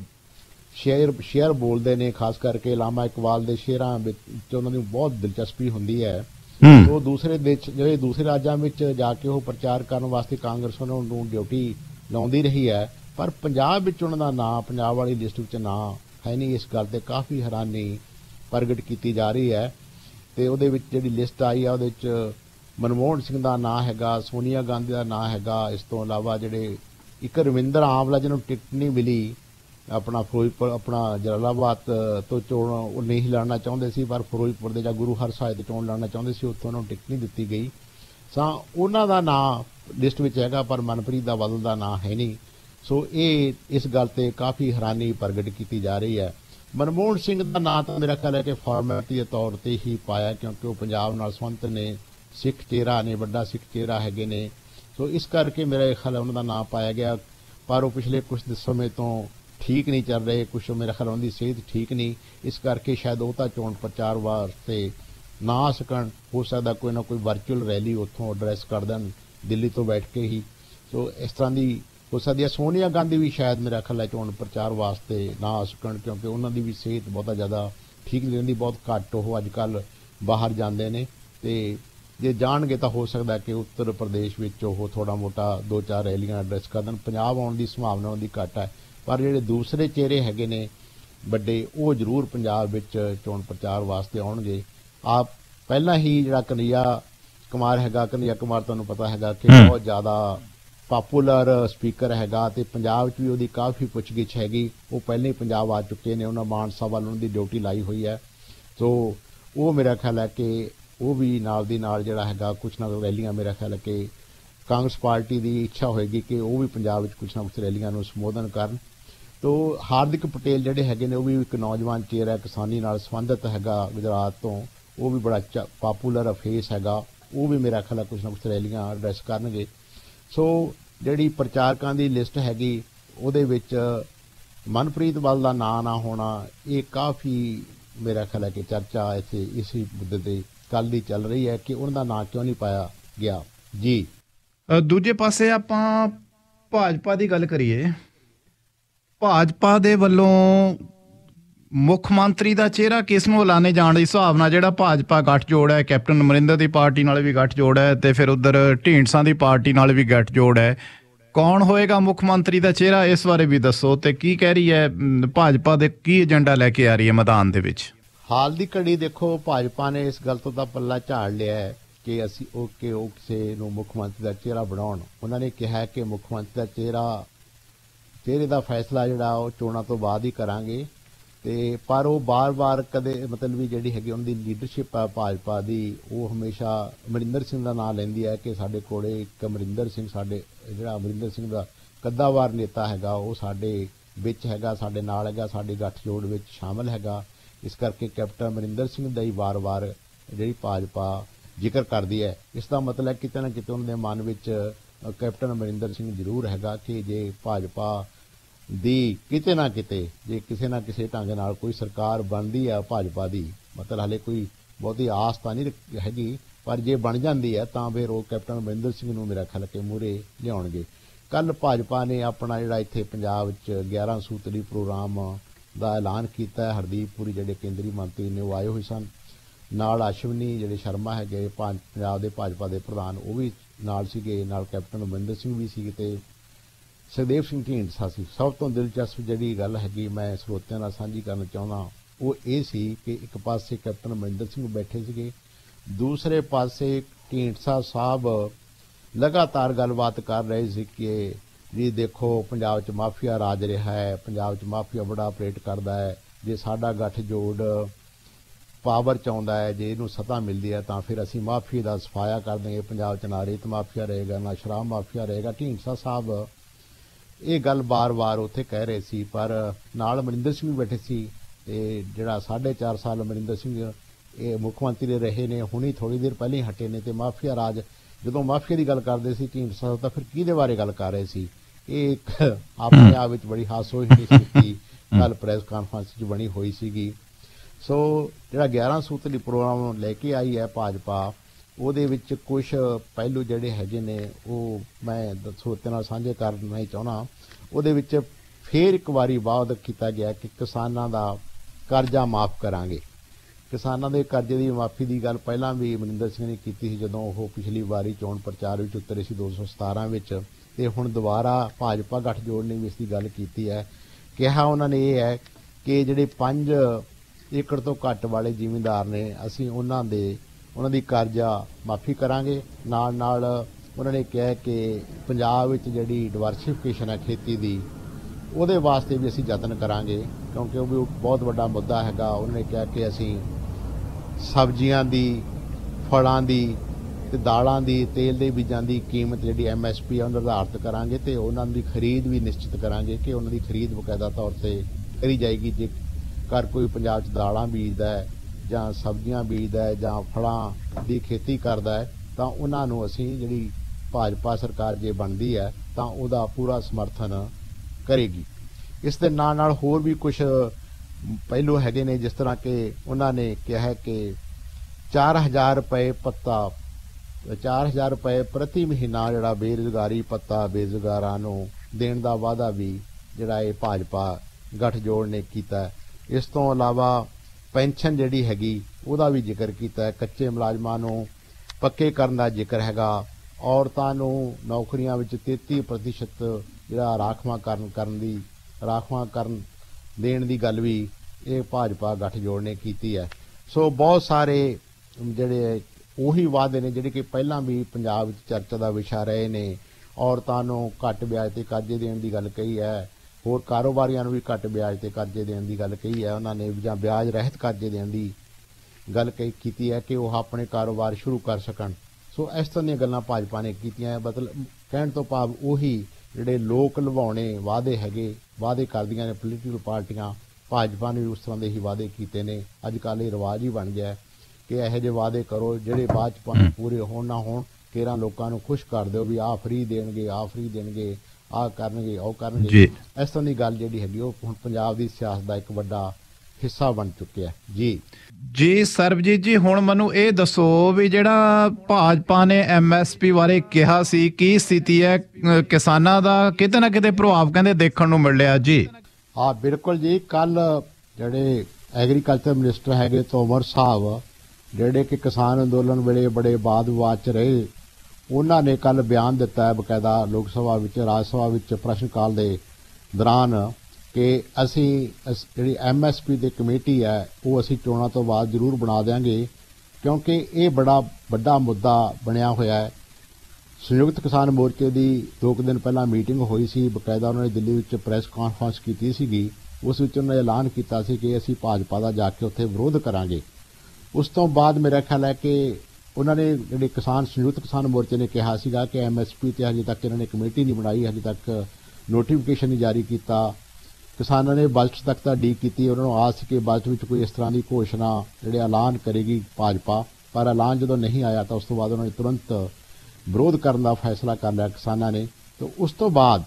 [SPEAKER 2] ਸ਼ੇਅਰ ਬੋਲਦੇ ਨੇ, ਖਾਸ ਕਰਕੇ ਇਲਾਮਾ ਇਕਬਾਲ ਦੇ ਸ਼ੇਅਰਾਂ ਵਿੱਚ ਉਹਨਾਂ ਦੀ ਬਹੁਤ ਦਿਲਚਸਪੀ ਹੁੰਦੀ ਹੈ। ਉਹ ਦੂਸਰੇ ਰਾਜਾਂ ਵਿੱਚ ਜਾ ਕੇ ਉਹ ਪ੍ਰਚਾਰ ਕਰਨ ਵਾਸਤੇ ਕਾਂਗਰਸ ਉਹਨਾਂ ਨੂੰ ਡਿਊਟੀ ਲਾਉਂਦੀ ਰਹੀ ਹੈ, ਪਰ ਪੰਜਾਬ ਵਿੱਚ ਉਹਨਾਂ ਦਾ ਨਾਂ, ਪੰਜਾਬ ਵਾਲੀ ਲਿਸਟ ਵਿੱਚ ਨਾਂ ਹੈ ਨਹੀਂ। ਇਸ ਗੱਲ ਤੇ ਕਾਫੀ ਹੈਰਾਨੀ ਪ੍ਰਗਟ ਕੀਤੀ ਜਾ ਰਹੀ ਹੈ। ਤੇ ਉਹਦੇ ਵਿੱਚ ਜਿਹੜੀ ਲਿਸਟ ਆਈ ਆ ਉਹਦੇ ਵਿੱਚ ਮਨਮੋਹਨ ਸਿੰਘ ਦਾ ਨਾਂ ਹੈਗਾ, ਸੋਨੀਆ ਗਾਂਧੀ ਦਾ ਨਾਂ ਹੈਗਾ। ਇਸ ਤੋਂ ਇਲਾਵਾ ਜਿਹੜੇ ਇੱਕ ਰਵਿੰਦਰ ਆਮਲਾ ਜਿਹਨੂੰ ਟਿਕਟ ਨਹੀਂ ਮਿਲੀ, ਆਪਣਾ ਫਿਰੋਜ਼ਪੁਰ ਆਪਣਾ ਜਲਾਲਾਬਾਦ ਤੋਂ ਚੋਣ ਉਹ ਨਹੀਂ ਲੜਨਾ ਚਾਹੁੰਦੇ ਸੀ, ਪਰ ਫਿਰੋਜ਼ਪੁਰ ਦੇ ਜਾਂ ਗੁਰੂ ਹਰਸਾਏ ਤੋਂ ਚੋਣ ਲੜਨਾ ਚਾਹੁੰਦੇ ਸੀ, ਉੱਥੋਂ ਉਹਨਾਂ ਨੂੰ ਟਿਕਟ ਨਹੀਂ ਦਿੱਤੀ ਗਈ। ਤਾਂ ਉਹਨਾਂ ਦਾ ਨਾਂ ਲਿਸਟ ਵਿੱਚ ਹੈਗਾ ਪਰ ਮਨਪ੍ਰੀਤ ਦਾ ਬਾਦਲ ਦਾ ਨਾਂ ਹੈ ਨਹੀਂ। ਸੋ ਇਸ ਗੱਲ ਤੇ ਕਾਫੀ ਹੈਰਾਨੀ ਪ੍ਰਗਟ ਕੀਤੀ ਜਾ ਰਹੀ ਹੈ। ਮਨਮੋਹਨ ਸਿੰਘ ਦਾ ਨਾਂ ਤਾਂ ਮੇਰਾ ਖਿਆਲ ਹੈ ਕਿ ਫਾਰਮੈਲਿਟੀ ਦੇ ਤੌਰ ਤੇ ਹੀ ਪਾਇਆ, ਕਿਉਂਕਿ ਉਹ ਪੰਜਾਬ ਨਾਲ ਸੰਬੰਧਿਤ ਨੇ, ਸਿੱਖ ਚਿਹਰਾ ਨੇ, ਵੱਡਾ ਸਿੱਖ ਚਿਹਰਾ ਹੈਗੇ ਨੇ। ਸੋ ਇਸ ਕਰਕੇ ਮੇਰਾ ਖਿਆਲ ਹੈ ਉਹਨਾਂ ਦਾ ਨਾਂ ਪਾਇਆ ਗਿਆ, ਪਰ ਉਹ ਪਿਛਲੇ ਕੁਝ ਸਮੇਂ ਤੋਂ ਠੀਕ ਨਹੀਂ ਚੱਲ ਰਹੇ, ਕੁਛ ਮੇਰਾ ਖਿਆਲ ਉਹਨਾਂ ਦੀ ਸਿਹਤ ਠੀਕ ਨਹੀਂ, ਇਸ ਕਰਕੇ ਸ਼ਾਇਦ ਉਹ ਤਾਂ ਚੋਣ ਪ੍ਰਚਾਰ ਵਾਸਤੇ ਨਾ ਆ ਸਕਣ। ਹੋ ਸਕਦਾ ਕੋਈ ਨਾ ਕੋਈ ਵਰਚੁਅਲ ਰੈਲੀ ਉੱਥੋਂ ਐਡਰੈਸ ਕਰ ਦੇਣ ਦਿੱਲੀ ਤੋਂ ਬੈਠ ਕੇ ਹੀ। ਸੋ ਇਸ ਤਰ੍ਹਾਂ ਦੀ ਹੋ ਸਕਦੀ ਹੈ। ਸੋਨੀਆ ਗਾਂਧੀ ਵੀ ਸ਼ਾਇਦ ਮੇਰਾ ਖਿਆਲ ਹੈ ਚੋਣ ਪ੍ਰਚਾਰ ਵਾਸਤੇ ਨਾ ਆ ਸਕਣ, ਕਿਉਂਕਿ ਉਹਨਾਂ ਦੀ ਵੀ ਸਿਹਤ ਬਹੁਤਾ ਜ਼ਿਆਦਾ ਠੀਕ ਨਹੀਂ ਰਹਿੰਦੀ, ਬਹੁਤ ਘੱਟ ਉਹ ਅੱਜ ਕੱਲ੍ਹ ਬਾਹਰ ਜਾਂਦੇ ਨੇ। ਤੇ ਜੇ ਜਾਣਗੇ ਤਾਂ ਹੋ ਸਕਦਾ ਕਿ ਉੱਤਰ ਪ੍ਰਦੇਸ਼ ਵਿੱਚ ਉਹ ਥੋੜ੍ਹਾ ਮੋਟਾ 2-4 ਰੈਲੀਆਂ ਐਡਰੈਸ ਕਰ ਦੇਣ। ਪੰਜਾਬ ਆਉਣ ਦੀ ਸੰਭਾਵਨਾ ਉਹਨਾਂ ਦੀ ਘੱਟ ਹੈ, ਪਰ ਜਿਹੜੇ ਦੂਸਰੇ ਚਿਹਰੇ ਹੈਗੇ ਨੇ ਵੱਡੇ, ਉਹ ਜ਼ਰੂਰ ਪੰਜਾਬ ਵਿੱਚ ਚੋਣ ਪ੍ਰਚਾਰ ਵਾਸਤੇ ਆਉਣਗੇ। ਆਪ ਪਹਿਲਾਂ ਹੀ ਜਿਹੜਾ ਕਨ੍ਹਈਆ ਕੁਮਾਰ ਹੈਗਾ, ਕਨ੍ਹਈਆ ਕੁਮਾਰ ਤੁਹਾਨੂੰ ਪਤਾ ਹੈਗਾ ਕਿ ਬਹੁਤ ਜ਼ਿਆਦਾ ਪਾਪੂਲਰ ਸਪੀਕਰ ਹੈਗਾ ਤੇ ਪੰਜਾਬ 'ਚ ਵੀ ਉਹਦੀ ਕਾਫੀ ਪੁੱਛਗਿੱਛ ਹੈਗੀ। ਉਹ ਪਹਿਲਾਂ ਹੀ ਪੰਜਾਬ ਆ ਚੁੱਕੇ ਨੇ, ਉਹਨਾਂ ਮਾਨਸਾ ਵੱਲ ਉਹਨਾਂ ਦੀ ਡਿਊਟੀ ਲਾਈ ਹੋਈ ਹੈ। ਸੋ ਉਹ ਮੇਰਾ ਖਿਆਲ ਹੈ ਕਿ ਉਹ ਵੀ ਨਾਲ ਦੀ ਨਾਲ ਜਿਹੜਾ ਹੈਗਾ ਕੁਛ ਨਾ ਕੁਛ ਰੈਲੀਆਂ, ਮੇਰਾ ਖਿਆਲ ਹੈ ਕਿ ਕਾਂਗਰਸ ਪਾਰਟੀ ਦੀ ਇੱਛਾ ਹੋਏਗੀ ਕਿ ਉਹ ਵੀ ਪੰਜਾਬ ਵਿੱਚ ਕੁਛ ਨਾ ਕੁਛ ਰੈਲੀਆਂ ਨੂੰ ਸੰਬੋਧਨ ਕਰਨ। ਤੋ ਹਾਰਦਿਕ ਪਟੇਲ ਜਿਹੜੇ ਹੈਗੇ ਨੇ ਉਹ ਵੀ ਇੱਕ ਨੌਜਵਾਨ ਚਿਹਰਾ, ਕਿਸਾਨੀ ਨਾਲ ਸੰਬੰਧਿਤ ਹੈਗਾ ਗੁਜਰਾਤ ਤੋਂ, ਉਹ ਵੀ ਬੜਾ ਪਾਪੂਲਰ ਫੇਸ ਹੈਗਾ, ਉਹ ਵੀ ਮੇਰਾ ਖਿਆਲ ਹੈ ਕੁਛ ਨਾ ਕੁਛ ਰੈਲੀਆਂ ਐਡਰੈਸ ਕਰਨਗੇ। ਸੋ ਜਿਹੜੀ ਪ੍ਰਚਾਰਕਾਂ ਦੀ ਲਿਸਟ ਹੈਗੀ ਉਹਦੇ ਵਿੱਚ ਮਨਪ੍ਰੀਤ ਬਾਦਲ ਦਾ ਨਾਂ ਨਾ ਹੋਣਾ, ਇਹ ਕਾਫੀ ਮੇਰਾ ਖਿਆਲ ਹੈ ਕਿ ਚਰਚਾ ਇੱਥੇ ਇਸੇ ਮੁੱਦੇ ਤੇ ਕੱਲ੍ਹ ਦੀ ਚੱਲ ਰਹੀ ਹੈ ਕਿ ਉਹਨਾਂ ਦਾ ਨਾਂ ਕਿਉਂ ਨਹੀਂ ਪਾਇਆ ਗਿਆ। ਜੀ,
[SPEAKER 1] ਦੂਜੇ ਪਾਸੇ ਆਪਾਂ ਭਾਜਪਾ ਦੀ ਗੱਲ ਕਰੀਏ। ਭਾਜਪਾ ਦੇ ਵੱਲੋਂ ਮੁੱਖ ਮੰਤਰੀ ਦਾ ਚਿਹਰਾ ਕਿਸ ਨੂੰ ਐਲਾਨੇ ਜਾਣ ਦੇ ਹਿਸਾਬ ਨਾਲ ਜਿਹੜਾ ਭਾਜਪਾ ਗੱਠਜੋੜ ਹੈ, ਕੈਪਟਨ ਅਮਰਿੰਦਰ ਦੀ ਪਾਰਟੀ ਨਾਲ ਵੀ ਗੱਠਜੋੜ ਹੈ ਤੇ ਫਿਰ ਉਧਰ ਢੀਂਡਸਾ ਦੀ ਪਾਰਟੀ ਨਾਲ ਵੀ ਗੱਠਜੋੜ ਹੈ, ਕੌਣ ਹੋਏਗਾ ਮੁੱਖ ਮੰਤਰੀ ਦਾ ਚਿਹਰਾ? ਇਸ ਬਾਰੇ ਵੀ ਦੱਸੋ ਤੇ ਕੀ ਕਹਿ ਰਹੀ ਹੈ ਭਾਜਪਾ ਦੇ, ਕੀ ਏਜੰਡਾ ਲੈ ਕੇ ਆ ਰਹੀ ਹੈ ਮੈਦਾਨ ਦੇ ਵਿੱਚ?
[SPEAKER 2] ਹਾਲ ਦੀ ਘੜੀ ਦੇਖੋ, ਭਾਜਪਾ ਨੇ ਇਸ ਗੱਲ ਤੋਂ ਤਾਂ ਪੱਲਾ ਝਾੜ ਲਿਆ ਹੈ ਕਿ ਅਸੀਂ ਉਹ ਕਿਸੇ ਨੂੰ ਮੁੱਖ ਮੰਤਰੀ ਦਾ ਚਿਹਰਾ ਬਣਾਉਣ। ਉਹਨਾਂ ਨੇ ਕਿਹਾ ਕਿ ਮੁੱਖ ਮੰਤਰੀ ਦਾ ਚਿਹਰੇ ਦਾ ਫੈਸਲਾ ਜਿਹੜਾ ਉਹ ਚੋਣਾਂ ਤੋਂ ਬਾਅਦ ਹੀ ਕਰਾਂਗੇ। ਤੇ ਪਰ ਉਹ ਬਾਰ-ਬਾਰ ਕਦੇ ਮਤਲਬ ਵੀ ਜਿਹੜੀ ਹੈਗੀ ਉਹਨਾਂ ਦੀ ਲੀਡਰਸ਼ਿਪ ਹੈ ਭਾਜਪਾ ਦੀ, ਉਹ ਹਮੇਸ਼ਾ ਅਮਰਿੰਦਰ ਸਿੰਘ ਦਾ ਨਾਂ ਲੈਂਦੀ ਹੈ ਕਿ ਸਾਡੇ ਕੋਲੇ ਇੱਕ ਅਮਰਿੰਦਰ ਸਿੰਘ, ਸਾਡੇ ਜਿਹੜਾ ਅਮਰਿੰਦਰ ਸਿੰਘ ਦਾ ਕੱਦਾਵਾਰ ਨੇਤਾ ਹੈਗਾ ਉਹ ਸਾਡੇ ਵਿੱਚ ਹੈਗਾ, ਸਾਡੇ ਨਾਲ ਹੈਗਾ, ਸਾਡੇ ਗੱਠਜੋੜ ਵਿੱਚ ਸ਼ਾਮਲ ਹੈਗਾ। ਇਸ ਕਰਕੇ ਕੈਪਟਨ ਅਮਰਿੰਦਰ ਸਿੰਘ ਦਾ ਹੀ ਵਾਰ-ਵਾਰ ਜਿਹੜੀ ਭਾਜਪਾ ਜ਼ਿਕਰ ਕਰਦੀ ਹੈ। ਇਸ ਦਾ ਮਤਲਬ ਕਿਤੇ ਨਾ ਕਿਤੇ ਉਹਨਾਂ ਦੇ ਮਨ ਵਿੱਚ ਕੈਪਟਨ ਅਮਰਿੰਦਰ ਸਿੰਘ ਜ਼ਰੂਰ ਹੈਗਾ ਕਿ ਜੇ ਭਾਜਪਾ ਦੀ ਕਿਤੇ ਨਾ ਕਿਤੇ ਜੇ ਕਿਸੇ ਨਾ ਕਿਸੇ ਢੰਗ ਨਾਲ ਕੋਈ ਸਰਕਾਰ ਬਣਦੀ ਹੈ ਭਾਜਪਾ ਦੀ, ਮਤਲਬ ਹਾਲੇ ਕੋਈ ਬਹੁਤੀ ਆਸ ਤਾਂ ਨਹੀਂ ਹੈਗੀ, ਪਰ ਜੇ ਬਣ ਜਾਂਦੀ ਹੈ ਤਾਂ ਫਿਰ ਉਹ ਕੈਪਟਨ ਅਮਰਿੰਦਰ ਸਿੰਘ ਨੂੰ ਮੇਰਾ ਖਿਆਲ ਕਿ ਮੂਹਰੇ ਲਿਆਉਣਗੇ। ਕੱਲ ਭਾਜਪਾ ਨੇ ਆਪਣਾ ਜਿਹੜਾ ਇੱਥੇ ਪੰਜਾਬ 'ਚ 11 ਸੂਤਰੀ ਪ੍ਰੋਗਰਾਮ ਦਾ ਐਲਾਨ ਕੀਤਾ। ਹਰਦੀਪ ਪੁਰੀ ਜਿਹੜੇ ਕੇਂਦਰੀ ਮੰਤਰੀ ਨੇ ਉਹ ਆਏ ਹੋਏ ਸਨ, ਨਾਲ ਅਸ਼ਵਨੀ ਜਿਹੜੇ ਸ਼ਰਮਾ ਹੈਗੇ ਪੰਜਾਬ ਦੇ ਭਾਜਪਾ ਦੇ ਪ੍ਰਧਾਨ ਉਹ ਵੀ ਨਾਲ ਸੀਗੇ, ਨਾਲ ਕੈਪਟਨ ਅਮਰਿੰਦਰ ਸਿੰਘ ਵੀ ਸੀ ਤੇ ਸੁਖਦੇਵ ਸਿੰਘ ਢੀਂਡਸਾ ਸੀ। ਸਭ ਤੋਂ ਦਿਲਚਸਪ ਜਿਹੜੀ ਗੱਲ ਹੈਗੀ ਮੈਂ ਸਰੋਤਿਆਂ ਨਾਲ ਸਾਂਝੀ ਕਰਨਾ ਚਾਹੁੰਦਾ ਉਹ ਇਹ ਸੀ ਕਿ ਇੱਕ ਪਾਸੇ ਕੈਪਟਨ ਅਮਰਿੰਦਰ ਸਿੰਘ ਬੈਠੇ ਸੀਗੇ, ਦੂਸਰੇ ਪਾਸੇ ਢੀਂਡਸਾ ਸਾਹਿਬ ਲਗਾਤਾਰ ਗੱਲਬਾਤ ਕਰ ਰਹੇ ਸੀ ਕਿ ਜੀ ਦੇਖੋ ਪੰਜਾਬ 'ਚ ਮਾਫੀਆ ਰਾਜ ਰਿਹਾ ਹੈ, ਪੰਜਾਬ 'ਚ ਮਾਫੀਆ ਬੜਾ ਆਪਰੇਟ ਕਰਦਾ ਹੈ, ਜੇ ਸਾਡਾ ਗੱਠਜੋੜ ਪਾਵਰ 'ਚ ਆਉਂਦਾ ਹੈ, ਜੇ ਇਹਨੂੰ ਸੱਤਾ ਮਿਲਦੀ ਹੈ ਤਾਂ ਫਿਰ ਅਸੀਂ ਮਾਫੀਆ ਦਾ ਸਫਾਇਆ ਕਰ ਦੇਂਗੇ, ਪੰਜਾਬ 'ਚ ਨਾ ਰੇਤ ਮਾਫੀਆ ਰਹੇਗਾ ਨਾ ਸ਼ਰਾਬ ਮਾਫੀਆ ਰਹੇਗਾ। ਢੀਂਡਸਾ ਸਾਹਿਬ ਇਹ ਗੱਲ ਬਾਰ-ਬਾਰ ਉੱਥੇ ਕਹਿ ਰਹੇ ਸੀ, ਪਰ ਨਾਲ ਅਮਰਿੰਦਰ ਸਿੰਘ ਵੀ ਬੈਠੇ ਸੀ ਤੇ ਜਿਹੜਾ 4.5 ਸਾਲ ਅਮਰਿੰਦਰ ਸਿੰਘ ਇਹ ਮੁੱਖ ਮੰਤਰੀ ਰਹੇ ਨੇ, ਹੁਣੀ ਥੋੜੀ ਦੇਰ ਪਹਿਲਾਂ ਹੀ ਹਟੇ ਨੇ ਤੇ ਮਾਫੀਆ ਰਾਜ ਜਦੋਂ ਮਾਫੀਆ ਦੀ ਗੱਲ ਕਰਦੇ ਸੀ ਢੀਂਡਸਾ ਤਾਂ ਫਿਰ ਕਿਹਦੇ ਬਾਰੇ ਗੱਲ ਕਰ ਰਹੇ ਸੀ? ਇਹ ਇੱਕ ਆਪਣੇ ਆਪ ਵਿੱਚ ਬੜੀ ਹਾਸੋਹੀਣੀ ਸਥਿਤੀ ਕੱਲ ਪ੍ਰੈਸ ਕਾਨਫਰੰਸ 'ਚ ਬਣੀ ਹੋਈ ਸੀਗੀ। ਸੋ ਜਿਹੜਾ 11 ਸੂਤਰੀ ਪ੍ਰੋਗਰਾਮ ਲੈ ਕੇ ਆਈ ਹੈ ਭਾਜਪਾ, ਉਹਦੇ ਵਿੱਚ ਕੁਝ ਪਹਿਲੂ ਜਿਹੜੇ ਹੈਗੇ ਨੇ ਉਹ ਮੈਂ ਸਰੋਤਿਆਂ ਨਾਲ ਸਾਂਝੇ ਕਰਨਾ ਹੀ ਚਾਹੁੰਦਾ। ਉਹਦੇ ਵਿੱਚ ਫੇਰ ਇੱਕ ਵਾਰੀ ਵਾਅਦਾ ਕੀਤਾ ਗਿਆ ਕਿ ਕਿਸਾਨਾਂ ਦਾ ਕਰਜ਼ਾ ਮਾਫ ਕਰਾਂਗੇ। ਕਿਸਾਨਾਂ ਦੇ ਕਰਜ਼ੇ ਦੀ ਮਾਫੀ ਦੀ ਗੱਲ ਪਹਿਲਾਂ ਵੀ ਅਮਰਿੰਦਰ ਸਿੰਘ ਨੇ ਕੀਤੀ ਸੀ ਜਦੋਂ ਉਹ ਪਿਛਲੀ ਵਾਰੀ ਚੋਣ ਪ੍ਰਚਾਰ ਵਿੱਚ ਉਤਰੇ ਸੀ 217 ਵਿੱਚ, ਤੇ ਹੁਣ ਦੁਬਾਰਾ ਭਾਜਪਾ ਗੱਠਜੋੜ ਨੇ ਵੀ ਇਸ ਦੀ ਗੱਲ ਕੀਤੀ ਹੈ। ਕਿਹਾ ਉਹਨਾਂ ਨੇ ਇਹ ਹੈ ਕਿ ਜਿਹੜੇ 5 ਏਕੜ ਤੋਂ ਘੱਟ ਵਾਲੇ ਜ਼ਿਮੀਂਦਾਰ ਨੇ ਅਸੀਂ ਉਹਨਾਂ ਦੀ ਕਰਜ਼ਾ ਮਾਫੀ ਕਰਾਂਗੇ। ਨਾਲ ਨਾਲ ਉਹਨਾਂ ਨੇ ਕਿਹਾ ਕਿ ਪੰਜਾਬ ਵਿੱਚ ਜਿਹੜੀ ਡਿਵਰਸੀਫਿਕੇਸ਼ਨ ਹੈ ਖੇਤੀ ਦੀ, ਉਹਦੇ ਵਾਸਤੇ ਵੀ ਅਸੀਂ ਯਤਨ ਕਰਾਂਗੇ ਕਿਉਂਕਿ ਉਹ ਵੀ ਬਹੁਤ ਵੱਡਾ ਮੁੱਦਾ ਹੈਗਾ। ਉਹਨਾਂ ਨੇ ਕਿਹਾ ਕਿ ਅਸੀਂ ਸਬਜ਼ੀਆਂ ਦੀ, ਫਲਾਂ ਦੀ ਤੇ ਦਾਲਾਂ ਦੀ, ਤੇਲ ਦੇ ਬੀਜਾਂ ਦੀ ਕੀਮਤ ਜਿਹੜੀ MSP ਆ ਉਹਨਾਂ ਨਿਰਧਾਰਿਤ ਕਰਾਂਗੇ ਤੇ ਉਹਨਾਂ ਦੀ ਖਰੀਦ ਵੀ ਨਿਸ਼ਚਿਤ ਕਰਾਂਗੇ ਕਿ ਉਹਨਾਂ ਦੀ ਖਰੀਦ ਬਕਾਇਦਾ ਤੌਰ ਤੇ ਕਰੀ ਜਾਏਗੀ। ਜੇਕਰ ਕੋਈ ਪੰਜਾਬ 'ਚ ਦਾਲਾਂ ਬੀਜਦਾ ਹੈ ਜਾਂ ਸਬਜ਼ੀਆਂ ਬੀਜਦਾ ਹੈ ਜਾਂ ਫਲਾਂ ਦੀ ਖੇਤੀ ਕਰਦਾ ਹੈ ਤਾਂ ਉਹਨਾਂ ਨੂੰ ਅਸੀਂ ਜਿਹੜੀ ਭਾਜਪਾ ਸਰਕਾਰ ਜੇ ਬਣਦੀ ਹੈ ਤਾਂ ਉਹਦਾ ਪੂਰਾ ਸਮਰਥਨ ਕਰੇਗੀ। ਇਸ ਦੇ ਨਾਲ ਨਾਲ ਹੋਰ ਵੀ ਕੁਝ ਪਹਿਲੂ ਹੈਗੇ ਨੇ, ਜਿਸ ਤਰ੍ਹਾਂ ਕਿ ਉਹਨਾਂ ਨੇ ਕਿਹਾ ਹੈ ਕਿ 4000 ਰੁਪਏ ਭੱਤਾ, 4000 ਰੁਪਏ ਪ੍ਰਤੀ ਮਹੀਨਾ ਜਿਹੜਾ ਬੇਰੁਜ਼ਗਾਰੀ ਭੱਤਾ ਬੇਰੁਜ਼ਗਾਰਾਂ ਨੂੰ ਦੇਣ ਦਾ ਵਾਅਦਾ ਵੀ ਜਿਹੜਾ ਇਹ ਭਾਜਪਾ ਗੱਠਜੋੜ ਨੇ ਕੀਤਾ। ਇਸ ਤੋਂ ਇਲਾਵਾ ਪੈਨਸ਼ਨ ਜਿਹੜੀ ਹੈਗੀ ਉਹਦਾ ਵੀ ਜ਼ਿਕਰ ਕੀਤਾ। ਕੱਚੇ ਮੁਲਾਜ਼ਮਾਂ ਨੂੰ ਪੱਕੇ ਕਰਨ ਦਾ ਜ਼ਿਕਰ ਹੈਗਾ। ਔਰਤਾਂ ਨੂੰ ਨੌਕਰੀਆਂ ਵਿੱਚ 33% ਜਿਹੜਾ ਰਾਖਵਾਂਕਰਨ ਦੇਣ ਦੀ ਗੱਲ ਵੀ ਇਹ ਭਾਜਪਾ ਗੱਠਜੋੜ ਨੇ ਕੀਤੀ ਹੈ। ਸੋ ਬਹੁਤ ਸਾਰੇ ਜਿਹੜੇ ਉਹੀ ਵਾਅਦੇ ਨੇ ਜਿਹੜੇ ਕਿ ਪਹਿਲਾਂ ਵੀ ਪੰਜਾਬ ਵਿੱਚ ਚਰਚਾ ਦਾ ਵਿਸ਼ਾ ਰਹੇ ਨੇ। ਔਰਤਾਂ ਨੂੰ ਘੱਟ ਵਿਆਜ ਤੇ ਕਰਜ਼ੇ ਦੇਣ ਦੀ ਗੱਲ ਕਹੀ ਹੈ, ਹੋਰ ਕਾਰੋਬਾਰੀਆਂ ਨੂੰ ਵੀ ਘੱਟ ਵਿਆਜ ਤੇ ਕਰਜ਼ੇ ਦੇਣ ਦੀ ਗੱਲ ਕਹੀ ਹੈ ਉਹਨਾਂ ਨੇ, ਜਾਂ ਵਿਆਜ ਰਹਿਤ ਕਰਜ਼ੇ ਦੇਣ ਦੀ ਗੱਲ ਕੀਤੀ ਹੈ ਕਿ ਉਹ ਆਪਣੇ ਕਾਰੋਬਾਰ ਸ਼ੁਰੂ ਕਰ ਸਕਣ। ਸੋ ਇਸ ਤਰ੍ਹਾਂ ਦੀਆਂ ਗੱਲਾਂ ਭਾਜਪਾ ਨੇ ਕੀਤੀਆਂ। ਮਤਲਬ ਕਹਿਣ ਤੋਂ ਭਾਵ ਉਹੀ ਜਿਹੜੇ ਲੋਕ ਲੁਭਾਉਣੇ ਵਾਅਦੇ ਹੈਗੇ, ਵਾਅਦੇ ਕਰਦੀਆਂ ਨੇ ਪੋਲੀਟੀਕਲ ਪਾਰਟੀਆਂ, ਭਾਜਪਾ ਨੇ ਵੀ ਉਸ ਤਰ੍ਹਾਂ ਦੇ ਹੀ ਵਾਅਦੇ ਕੀਤੇ ਨੇ। ਅੱਜ ਕੱਲ੍ਹ ਇਹ ਰਿਵਾਜ ਹੀ ਬਣ ਗਿਆ ਕਿ ਇਹੋ ਜਿਹੇ ਵਾਅਦੇ ਕਰੋ ਜਿਹੜੇ ਬਾਅਦ 'ਚ ਭਾਵੇਂ ਪੂਰੇ ਹੋਣ ਨਾ ਹੋਣ, ਕੇਰਾਂ ਲੋਕਾਂ ਨੂੰ ਖੁਸ਼ ਕਰ ਦਿਓ ਵੀ ਆਹ ਫ੍ਰੀ ਦੇਣਗੇ, ਆਹ ਫ੍ਰੀ ਦੇਣਗੇ, ਆਹ ਕਰਨਗੇ, ਉਹ ਕਰਨਗੇ। ਇਸ ਤਰ੍ਹਾਂ ਦੀ ਗੱਲ ਜਿਹੜੀ ਹੈਗੀ ਉਹ ਹੁਣ ਪੰਜਾਬ ਦੀ ਸਿਆਸਤ ਦਾ ਇੱਕ ਵੱਡਾ ਹਿੱਸਾ ਬਣ ਚੁੱਕਿਆ। ਜੀ
[SPEAKER 1] ਸਰਬਜੀਤ ਜੀ, ਹੁਣ ਮੈਨੂੰ ਇਹ ਦੱਸੋ ਵੀ ਜਿਹੜਾ ਭਾਜਪਾ ਨੇ MSP ਬਾਰੇ ਕਿਹਾ ਸੀ, ਕੀ ਸਥਿਤੀ ਹੈ? ਕਿਸਾਨਾਂ ਦਾ ਕਿਤੇ ਨਾ ਕਿਤੇ ਪ੍ਰਭਾਵ ਕਹਿੰਦੇ ਦੇਖਣ ਨੂੰ ਮਿਲ ਰਿਹਾ ਜੀ।
[SPEAKER 2] ਹਾਂ ਬਿਲਕੁਲ ਜੀ, ਕੱਲ ਜਿਹੜੇ ਐਗਰੀਕਲਚਰ ਮਿਨਿਸਟਰ ਹੈਗੇ ਤੋਮਰ ਸਾਹਿਬ, ਜਿਹੜੇ ਕਿ ਕਿਸਾਨ ਅੰਦੋਲਨ ਵੇਲੇ ਬੜੇ ਵਾਦ ਵਿਵਾਦ 'ਚ ਰਹੇ, ਉਹਨਾਂ ਨੇ ਕੱਲ ਬਿਆਨ ਦਿੱਤਾ ਹੈ ਬਕਾਇਦਾ ਲੋਕ ਸਭਾ ਵਿੱਚ, ਰਾਜ ਸਭਾ ਵਿੱਚ ਪ੍ਰਸ਼ਨ ਕਾਲ ਦੇ ਦੌਰਾਨ ਕਿ ਅਸੀਂ ਜਿਹੜੀ MSP ਦੀ ਕਮੇਟੀ ਹੈ ਉਹ ਅਸੀਂ ਚੋਣਾਂ ਤੋਂ ਬਾਅਦ ਜ਼ਰੂਰ ਬਣਾ ਦਿਆਂਗੇ, ਕਿਉਂਕਿ ਇਹ ਬੜਾ ਵੱਡਾ ਮੁੱਦਾ ਬਣਿਆ ਹੋਇਆ ਹੈ। ਸੰਯੁਕਤ ਕਿਸਾਨ ਮੋਰਚੇ ਦੀ 2 ਦਿਨ ਪਹਿਲਾਂ ਮੀਟਿੰਗ ਹੋਈ ਸੀ, ਬਕਾਇਦਾ ਉਹਨਾਂ ਨੇ ਦਿੱਲੀ ਵਿੱਚ ਪ੍ਰੈਸ ਕਾਨਫਰੰਸ ਕੀਤੀ ਸੀਗੀ। ਉਸ ਵਿੱਚ ਉਹਨਾਂ ਨੇ ਐਲਾਨ ਕੀਤਾ ਸੀ ਕਿ ਅਸੀਂ ਭਾਜਪਾ ਦਾ ਜਾ ਕੇ ਉੱਥੇ ਵਿਰੋਧ ਕਰਾਂਗੇ। ਉਸ ਤੋਂ ਬਾਅਦ ਮੇਰਾ ਖਿਆਲ ਹੈ ਕਿ ਉਹਨਾਂ ਨੇ ਜਿਹੜੇ ਸੰਯੁਕਤ ਕਿਸਾਨ ਮੋਰਚੇ ਨੇ ਕਿਹਾ ਸੀਗਾ ਕਿ MSP ਤੇ ਹਜੇ ਤੱਕ ਇਹਨਾਂ ਨੇ ਕਮੇਟੀ ਨਹੀਂ ਬਣਾਈ, ਹਜੇ ਤੱਕ ਨੋਟੀਫਿਕੇਸ਼ਨ ਨਹੀਂ ਜਾਰੀ ਕੀਤਾ। ਕਿਸਾਨਾਂ ਨੇ ਬਜਟ ਤੱਕ ਤਾਂ ਉਡੀਕ ਕੀਤੀ, ਉਹਨਾਂ ਨੂੰ ਆਸ ਸੀ ਕਿ ਬਜਟ ਵਿੱਚ ਕੋਈ ਇਸ ਤਰ੍ਹਾਂ ਦੀ ਘੋਸ਼ਣਾ ਜਿਹੜੇ ਐਲਾਨ ਕਰੇਗੀ ਭਾਜਪਾ, ਪਰ ਐਲਾਨ ਜਦੋਂ ਨਹੀਂ ਆਇਆ ਤਾਂ ਉਸ ਤੋਂ ਬਾਅਦ ਉਹਨਾਂ ਨੇ ਤੁਰੰਤ ਵਿਰੋਧ ਕਰਨ ਦਾ ਫੈਸਲਾ ਕਰ ਲਿਆ ਕਿਸਾਨਾਂ ਨੇ। ਤੇ ਉਸ ਤੋਂ ਬਾਅਦ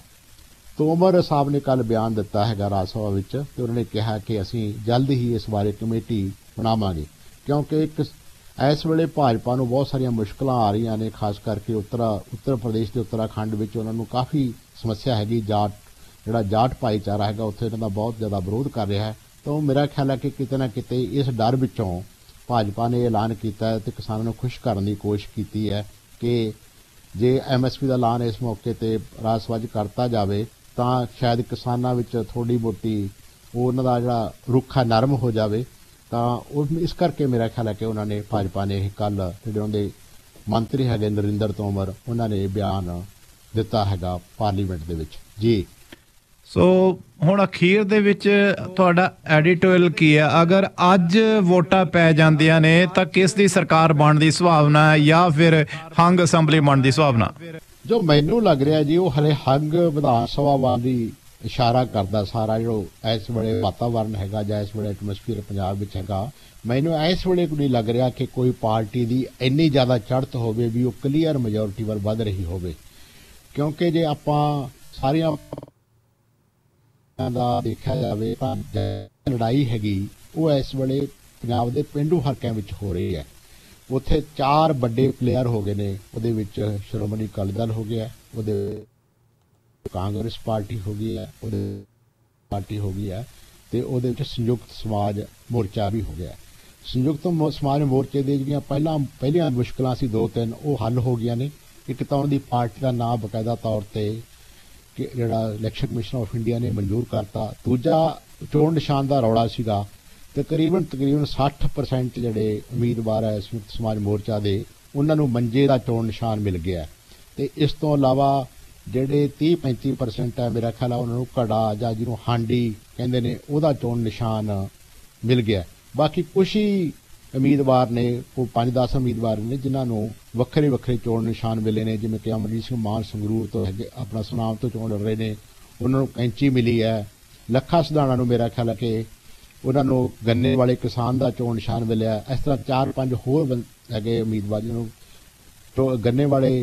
[SPEAKER 2] ਤੋਮਰ ਸਾਹਿਬ ਨੇ ਕੱਲ ਬਿਆਨ ਦਿੱਤਾ ਹੈਗਾ ਰਾਜ ਸਭਾ ਵਿੱਚ, ਤੇ ਉਹਨਾਂ ਨੇ ਕਿਹਾ ਕਿ ਅਸੀਂ ਜਲਦ ਹੀ ਇਸ ਬਾਰੇ ਕਮੇਟੀ ਬਣਾਵਾਂਗੇ, ਕਿਉਂਕਿ ਇਸ ਵੇਲੇ ਭਾਜਪਾ ਨੂੰ ਬਹੁਤ ਸਾਰੀਆਂ ਮੁਸ਼ਕਲਾਂ ਆ ਰਹੀਆਂ ਨੇ, ਖਾਸ ਕਰਕੇ ਉੱਤਰ ਪ੍ਰਦੇਸ਼ ਦੇ ਉੱਤਰਾਖੰਡ ਵਿੱਚ ਉਹਨਾਂ ਨੂੰ ਕਾਫੀ ਸਮੱਸਿਆ ਹੈਗੀ। ਜਿਹੜਾ ਜਾਟ ਭਾਈਚਾਰਾ ਹੈਗਾ ਉੱਥੇ ਇਹਨਾਂ ਦਾ ਬਹੁਤ ਜ਼ਿਆਦਾ ਵਿਰੋਧ ਕਰ ਰਿਹਾ ਹੈ। ਤਾਂ ਮੇਰਾ ਖਿਆਲ ਹੈ ਕਿ ਕਿਤੇ ਨਾ ਕਿਤੇ ਇਸ ਡਰ ਵਿੱਚੋਂ ਭਾਜਪਾ ਨੇ ਐਲਾਨ ਕੀਤਾ ਹੈ ਤੇ ਕਿਸਾਨਾਂ ਨੂੰ ਖੁਸ਼ ਕਰਨ ਦੀ ਕੋਸ਼ਿਸ਼ ਕੀਤੀ ਹੈ ਕਿ ਜੇ MSP ਦਾ ਐਲਾਨ ਇਸ ਮੌਕੇ ਤੇ ਰਾਜ ਸਭਾ 'ਚ ਕਰਤਾ ਜਾਵੇ ਤਾਂ ਸ਼ਾਇਦ ਕਿਸਾਨਾਂ ਵਿੱਚ ਥੋੜੀ ਮੋਟੀ ਉਹਨਾਂ ਦਾ ਜਿਹੜਾ ਰੁੱਖ ਹੈ ਨਰਮ ਹੋ ਜਾਵੇ। ਤਾਂ ਇਸ ਕਰਕੇ ਮੇਰਾ ਖਿਆਲ ਹੈ ਕਿ ਉਹਨਾਂ ਨੇ ਭਾਜਪਾ ਨੇ ਇਹ ਕੱਲ ਜਿਹੜੇ ਉਹਦੇ ਮੰਤਰੀ ਹੈਗੇ ਨਰਿੰਦਰ ਤੋਮਰ, ਉਹਨਾਂ ਨੇ ਬਿਆਨ ਦਿੱਤਾ ਹੈਗਾ ਪਾਰਲੀਮੈਂਟ ਦੇ ਵਿੱਚ ਜੀ।
[SPEAKER 1] ਸੋ ਹੁਣ ਅਖੀਰ ਦੇ ਵਿੱਚ ਤੁਹਾਡਾ ਐਡੀਟੋਰੀਅਲ ਕੀ ਹੈ? ਅਗਰ ਅੱਜ ਵੋਟਾਂ ਪੈ ਜਾਂਦੀਆਂ ਨੇ ਤਾਂ ਕਿਸ ਦੀ ਸਰਕਾਰ ਬਣਨ ਦੀ ਸੰਭਾਵਨਾ ਹੈ ਜਾਂ ਫਿਰ ਹੰਗ ਅਸੈਂਬਲੀ ਬਣਨ ਦੀ ਸੰਭਾਵਨਾ?
[SPEAKER 2] ਜੋ ਮੈਨੂੰ ਲੱਗ ਰਿਹਾ ਜੀ ਉਹ ਹਲੇ ਹੰਗ ਵਿਧਾਨ ਸਭਾ ਵੱਲ ਦੀ ਇਸ਼ਾਰਾ ਕਰਦਾ ਸਾਰਾ ਜਿਹੜਾ ਇਸ ਵੇਲੇ ਵਾਤਾਵਰਨ ਹੈਗਾ ਜਾਂ ਇਸ ਵੇਲੇ ਐਟਮੋਸਫੀਅਰ ਪੰਜਾਬ ਵਿੱਚ ਹੈਗਾ। ਮੈਨੂੰ ਇਸ ਵੇਲੇ ਨਹੀਂ ਲੱਗ ਰਿਹਾ ਕਿ ਕੋਈ ਪਾਰਟੀ ਦੀ ਇੰਨੀ ਜ਼ਿਆਦਾ ਚੜ੍ਹਤ ਹੋਵੇ ਵੀ ਉਹ ਕਲੀਅਰ ਮੈਜੋਰਿਟੀ ਵੱਲ ਵੱਧ ਰਹੀ ਹੋਵੇ, ਕਿਉਂਕਿ ਜੇ ਆਪਾਂ ਸਾਰੀਆਂ ਦਾ ਦੇਖਿਆ ਜਾਵੇ ਤਾਂ ਲੜਾਈ ਹੈਗੀ ਉਹ ਇਸ ਵੇਲੇ ਪੰਜਾਬ ਦੇ ਪੇਂਡੂ ਹਲਕਿਆਂ ਵਿੱਚ ਹੋ ਰਹੀ ਹੈ। ਉੱਥੇ 4 ਵੱਡੇ ਪਲੇਅਰ ਹੋ ਗਏ ਨੇ, ਉਹਦੇ ਵਿੱਚ ਸ਼੍ਰੋਮਣੀ ਅਕਾਲੀ ਦਲ ਹੋ ਗਿਆ, ਉਹਦੇ ਕਾਂਗਰਸ ਪਾਰਟੀ ਹੋ ਗਈ ਹੈ, ਉਹਦੇ ਪਾਰਟੀ ਹੋ ਗਈ ਹੈ, ਤੇ ਉਹਦੇ ਵਿੱਚ ਸੰਯੁਕਤ ਸਮਾਜ ਮੋਰਚਾ ਵੀ ਹੋ ਗਿਆ। ਸੰਯੁਕਤ ਸਮਾਜ ਮੋਰਚੇ ਦੇ ਜਿਹੜੀਆਂ ਪਹਿਲੀਆਂ ਮੁਸ਼ਕਲਾਂ ਸੀ 2-3 ਉਹ ਹੱਲ ਹੋ ਗਈਆਂ ਨੇ। ਇੱਕ ਤਾਂ ਉਹਨਾਂ ਦੀ ਪਾਰਟੀ ਦਾ ਨਾਮ ਬਕਾਇਦਾ ਤੌਰ ਤੇ ਜਿਹੜਾ ਇਲੈਕਸ਼ਨ ਕਮਿਸ਼ਨ ਆਫ ਇੰਡੀਆ ਨੇ ਮਨਜ਼ੂਰ ਕਰਤਾ। ਦੂਜਾ ਚੋਣ ਨਿਸ਼ਾਨ ਦਾ ਰੌਲਾ ਸੀਗਾ, ਤਕਰੀਬਨ 60% ਜਿਹੜੇ ਉਮੀਦਵਾਰ ਹੈ ਸੰਯੁਕਤ ਸਮਾਜ ਮੋਰਚਾ ਦੇ ਉਹਨਾਂ ਨੂੰ ਮੰਜੇ ਦਾ ਚੋਣ ਨਿਸ਼ਾਨ ਮਿਲ ਗਿਆ। ਤੇ ਇਸ ਤੋਂ ਇਲਾਵਾ ਜਿਹੜੇ 30-35% ਹੈ ਮੇਰਾ ਖਿਆਲ ਆ ਉਹਨਾਂ ਨੂੰ ਘੜਾ ਜਾਂ ਜਿਹਨੂੰ ਹਾਂਡੀ ਕਹਿੰਦੇ ਨੇ ਉਹਦਾ ਚੋਣ ਨਿਸ਼ਾਨ ਮਿਲ ਗਿਆ। ਬਾਕੀ ਕੁਛ ਹੀ ਉਮੀਦਵਾਰ ਨੇ, ਉਹ 5-10 ਉਮੀਦਵਾਰ ਨੇ ਜਿਨ੍ਹਾਂ ਨੂੰ ਵੱਖਰੇ ਚੋਣ ਨਿਸ਼ਾਨ ਮਿਲੇ ਨੇ, ਜਿਵੇਂ ਕਿ ਅਮਰਜੀਤ ਸਿੰਘ ਮਾਨ ਸੰਗਰੂਰ ਤੋਂ ਹੈਗੇ, ਆਪਣਾ ਸੁਨਾਮ ਤੋਂ ਚੋਣ ਲੜ ਰਹੇ ਨੇ, ਉਹਨਾਂ ਨੂੰ ਕੈਂਚੀ ਮਿਲੀ ਹੈ। ਲੱਖਾ ਸਿਧਾਣਾ ਨੂੰ ਮੇਰਾ ਖਿਆਲ ਹੈ ਕਿ ਉਹਨਾਂ ਨੂੰ ਗੰਨੇ ਵਾਲੇ ਕਿਸਾਨ ਦਾ ਚੋਣ ਨਿਸ਼ਾਨ ਮਿਲਿਆ। ਇਸ ਤਰ੍ਹਾਂ 4-5 ਹੋਰ ਹੈਗੇ ਉਮੀਦਵਾਰ ਜਿਹਨੂੰ ਗੰਨੇ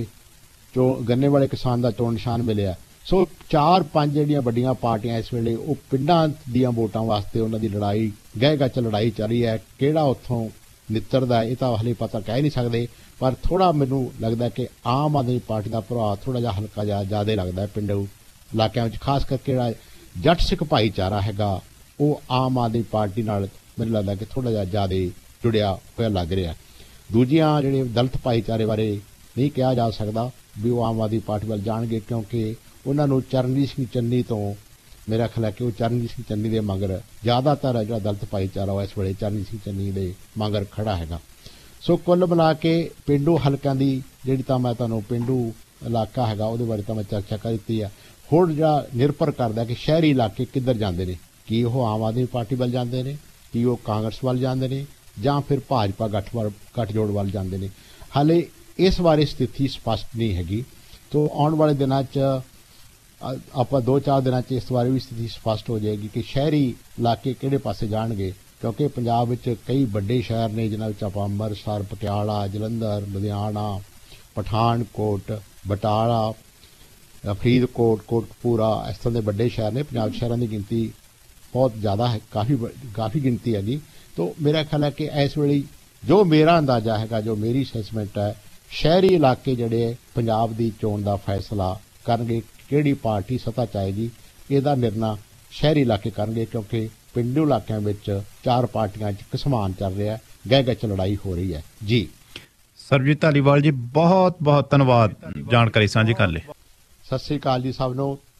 [SPEAKER 2] ਵਾਲੇ ਕਿਸਾਨ ਦਾ ਚੋਣ ਨਿਸ਼ਾਨ ਮਿਲਿਆ। ਸੋ 4-5 ਜਿਹੜੀਆਂ ਵੱਡੀਆਂ ਪਾਰਟੀਆਂ ਇਸ ਵੇਲੇ ਉਹ ਪਿੰਡਾਂ ਦੀਆਂ ਵੋਟਾਂ ਵਾਸਤੇ ਉਹਨਾਂ ਦੀ ਲੜਾਈ ਗਹਿ-ਗੱਚ ਲੜਾਈ ਚੱਲ ਰਹੀ ਹੈ। ਕਿਹੜਾ ਉੱਥੋਂ ਨਿੱਤਰਦਾ ਇਹ ਤਾਂ ਹਲੇ ਪਤਾ ਕਹਿ ਨਹੀਂ ਸਕਦੇ, ਪਰ ਥੋੜਾ ਮੈਨੂੰ ਲੱਗਦਾ ਕਿ ਆਮ ਆਦਮੀ ਪਾਰਟੀ ਦਾ ਪ੍ਰਭਾਵ ਥੋੜਾ ਜਿਹਾ ਹਲਕਾ ਜਿਹਾ ਜ਼ਿਆਦਾ ਲੱਗਦਾ ਪਿੰਡੂ ਇਲਾਕਿਆਂ ਵਿੱਚ, ਖਾਸ ਕਰਕੇ ਜਿਹੜਾ ਜੱਟ ਸਿੱਖ ਭਾਈਚਾਰਾ ਹੈਗਾ ਉਹ ਆਮ ਆਦਮੀ ਪਾਰਟੀ ਨਾਲ ਮੈਨੂੰ ਲੱਗਦਾ ਕਿ ਥੋੜਾ ਜਿਹਾ ਜ਼ਿਆਦਾ ਜੁੜਿਆ ਹੋਇਆ ਲੱਗ ਰਿਹਾ। ਦੂਜੀਆਂ ਜਿਹੜੇ ਦਲਿਤ ਭਾਈਚਾਰੇ ਬਾਰੇ ਨਹੀਂ ਕਿਹਾ ਜਾ ਸਕਦਾ ਵੀ ਉਹ ਆਮ ਆਦਮੀ ਪਾਰਟੀ ਵੱਲ ਜਾਣਗੇ, ਕਿਉਂਕਿ ਉਹਨਾਂ ਨੂੰ ਚਰਨਜੀਤ ਸਿੰਘ ਚੰਨੀ ਤੋਂ ਮੇਰਾ ਖਿਆਲ ਹੈ ਕਿ ਉਹ ਚਰਨਜੀਤ ਸਿੰਘ ਚੰਨੀ ਦੇ ਮਗਰ ਜ਼ਿਆਦਾਤਰ ਜਿਹੜਾ ਦਲਿਤ ਭਾਈਚਾਰਾ ਉਹ ਇਸ ਵੇਲੇ ਚਰਨਜੀਤ ਸਿੰਘ ਚੰਨੀ ਦੇ ਮਗਰ ਖੜਾ ਹੈਗਾ। ਸੋ ਕੁੱਲ ਮਿਲਾ ਕੇ ਪੇਂਡੂ ਹਲਕਿਆਂ ਦੀ ਜਿਹੜੀ ਤਾਂ ਮੈਂ ਤੁਹਾਨੂੰ ਪੇਂਡੂ ਇਲਾਕਾ ਹੈਗਾ ਉਹਦੇ ਬਾਰੇ ਤਾਂ ਮੈਂ ਚਰਚਾ ਕਰ ਦਿੱਤੀ ਹੈ। ਹੁਣ ਜਿਹੜਾ ਨਿਰਭਰ ਕਰਦਾ ਕਿ ਸ਼ਹਿਰੀ ਇਲਾਕੇ ਕਿੱਧਰ ਜਾਂਦੇ ਨੇ, ਕੀ ਉਹ ਆਮ ਆਦਮੀ ਪਾਰਟੀ ਵੱਲ ਜਾਂਦੇ ਨੇ, ਕੀ ਉਹ ਕਾਂਗਰਸ ਵੱਲ ਜਾਂਦੇ ਨੇ, ਜਾਂ ਫਿਰ ਭਾਜਪਾ ਗੱਠਜੋੜ ਵੱਲ ਜਾਂਦੇ ਨੇ। ਹਾਲੇ ਇਸ ਬਾਰੇ ਸਥਿਤੀ ਸਪਸ਼ਟ ਨਹੀਂ ਹੈਗੀ। ਤੋਂ ਆਉਣ ਵਾਲੇ ਦਿਨਾਂ 'ਚ ਆਪਾਂ 2-4 ਦਿਨਾਂ 'ਚ ਇਸ ਬਾਰੇ ਵੀ ਸਥਿਤੀ ਸਪਸ਼ਟ ਹੋ ਜਾਏਗੀ ਕਿ ਸ਼ਹਿਰੀ ਇਲਾਕੇ ਕਿਹੜੇ ਪਾਸੇ ਜਾਣਗੇ, ਕਿਉਂਕਿ ਪੰਜਾਬ ਵਿੱਚ ਕਈ ਵੱਡੇ ਸ਼ਹਿਰ ਨੇ ਜਿਨ੍ਹਾਂ ਵਿੱਚ ਆਪਾਂ ਅੰਮ੍ਰਿਤਸਰ, ਪਟਿਆਲਾ, ਜਲੰਧਰ, ਲੁਧਿਆਣਾ, ਪਠਾਨਕੋਟ, ਬਟਾਲਾ, ਫਰੀਦਕੋਟ, ਕੋਟਕਪੂਰਾ, ਇਸ ਤਰ੍ਹਾਂ ਦੇ ਵੱਡੇ ਸ਼ਹਿਰ ਨੇ। ਪੰਜਾਬ ਸ਼ਹਿਰਾਂ ਦੀ ਗਿਣਤੀ ਬਹੁਤ ਜ਼ਿਆਦਾ ਹੈ, ਕਾਫੀ ਗਿਣਤੀ ਹੈਗੀ। ਤੋਂ ਮੇਰਾ ਖਿਆਲ ਹੈ ਕਿ ਇਸ ਵੇਲੇ ਜੋ ਮੇਰਾ ਅੰਦਾਜ਼ਾ ਹੈਗਾ, ਜੋ ਮੇਰੀ ਅਸੈਸਮੈਂਟ ਹੈ, ਸ਼ਹਿਰੀ ਇਲਾਕੇ ਜਿਹੜੇ ਪੰਜਾਬ ਦੀ ਚੋਣ ਦਾ ਫੈਸਲਾ ਕਰਨਗੇ, ਕਿਹੜੀ ਪਾਰਟੀ ਸੱਤਾ 'ਚ ਆਏਗੀ ਇਹਦਾ ਨਿਰਣਾ ਸ਼ਹਿਰੀ ਇਲਾਕੇ ਕਰਨਗੇ, ਕਿਉਂਕਿ ਪਿੰਡੂ ਇਲਾਕਿਆਂ ਵਿੱਚ 4 ਪਾਰਟੀਆਂ 'ਚ ਇੱਕ ਸਮਾਨ ਚੱਲ ਰਿਹਾ, ਗਹਿ ਗਹਿ 'ਚ ਲੜਾਈ ਹੋ ਰਹੀ ਹੈ ਜੀ।
[SPEAKER 1] ਸਰਬਜੀਤ ਧਾਲੀਵਾਲ ਜੀ ਬਹੁਤ ਬਹੁਤ ਧੰਨਵਾਦ ਜਾਣਕਾਰੀ ਸਾਂਝੀ ਕਰਨ ਲਈ।
[SPEAKER 2] ਸਤਿ ਸ੍ਰੀ ਅਕਾਲ ਜੀ ਸਭ ਨੂੰ।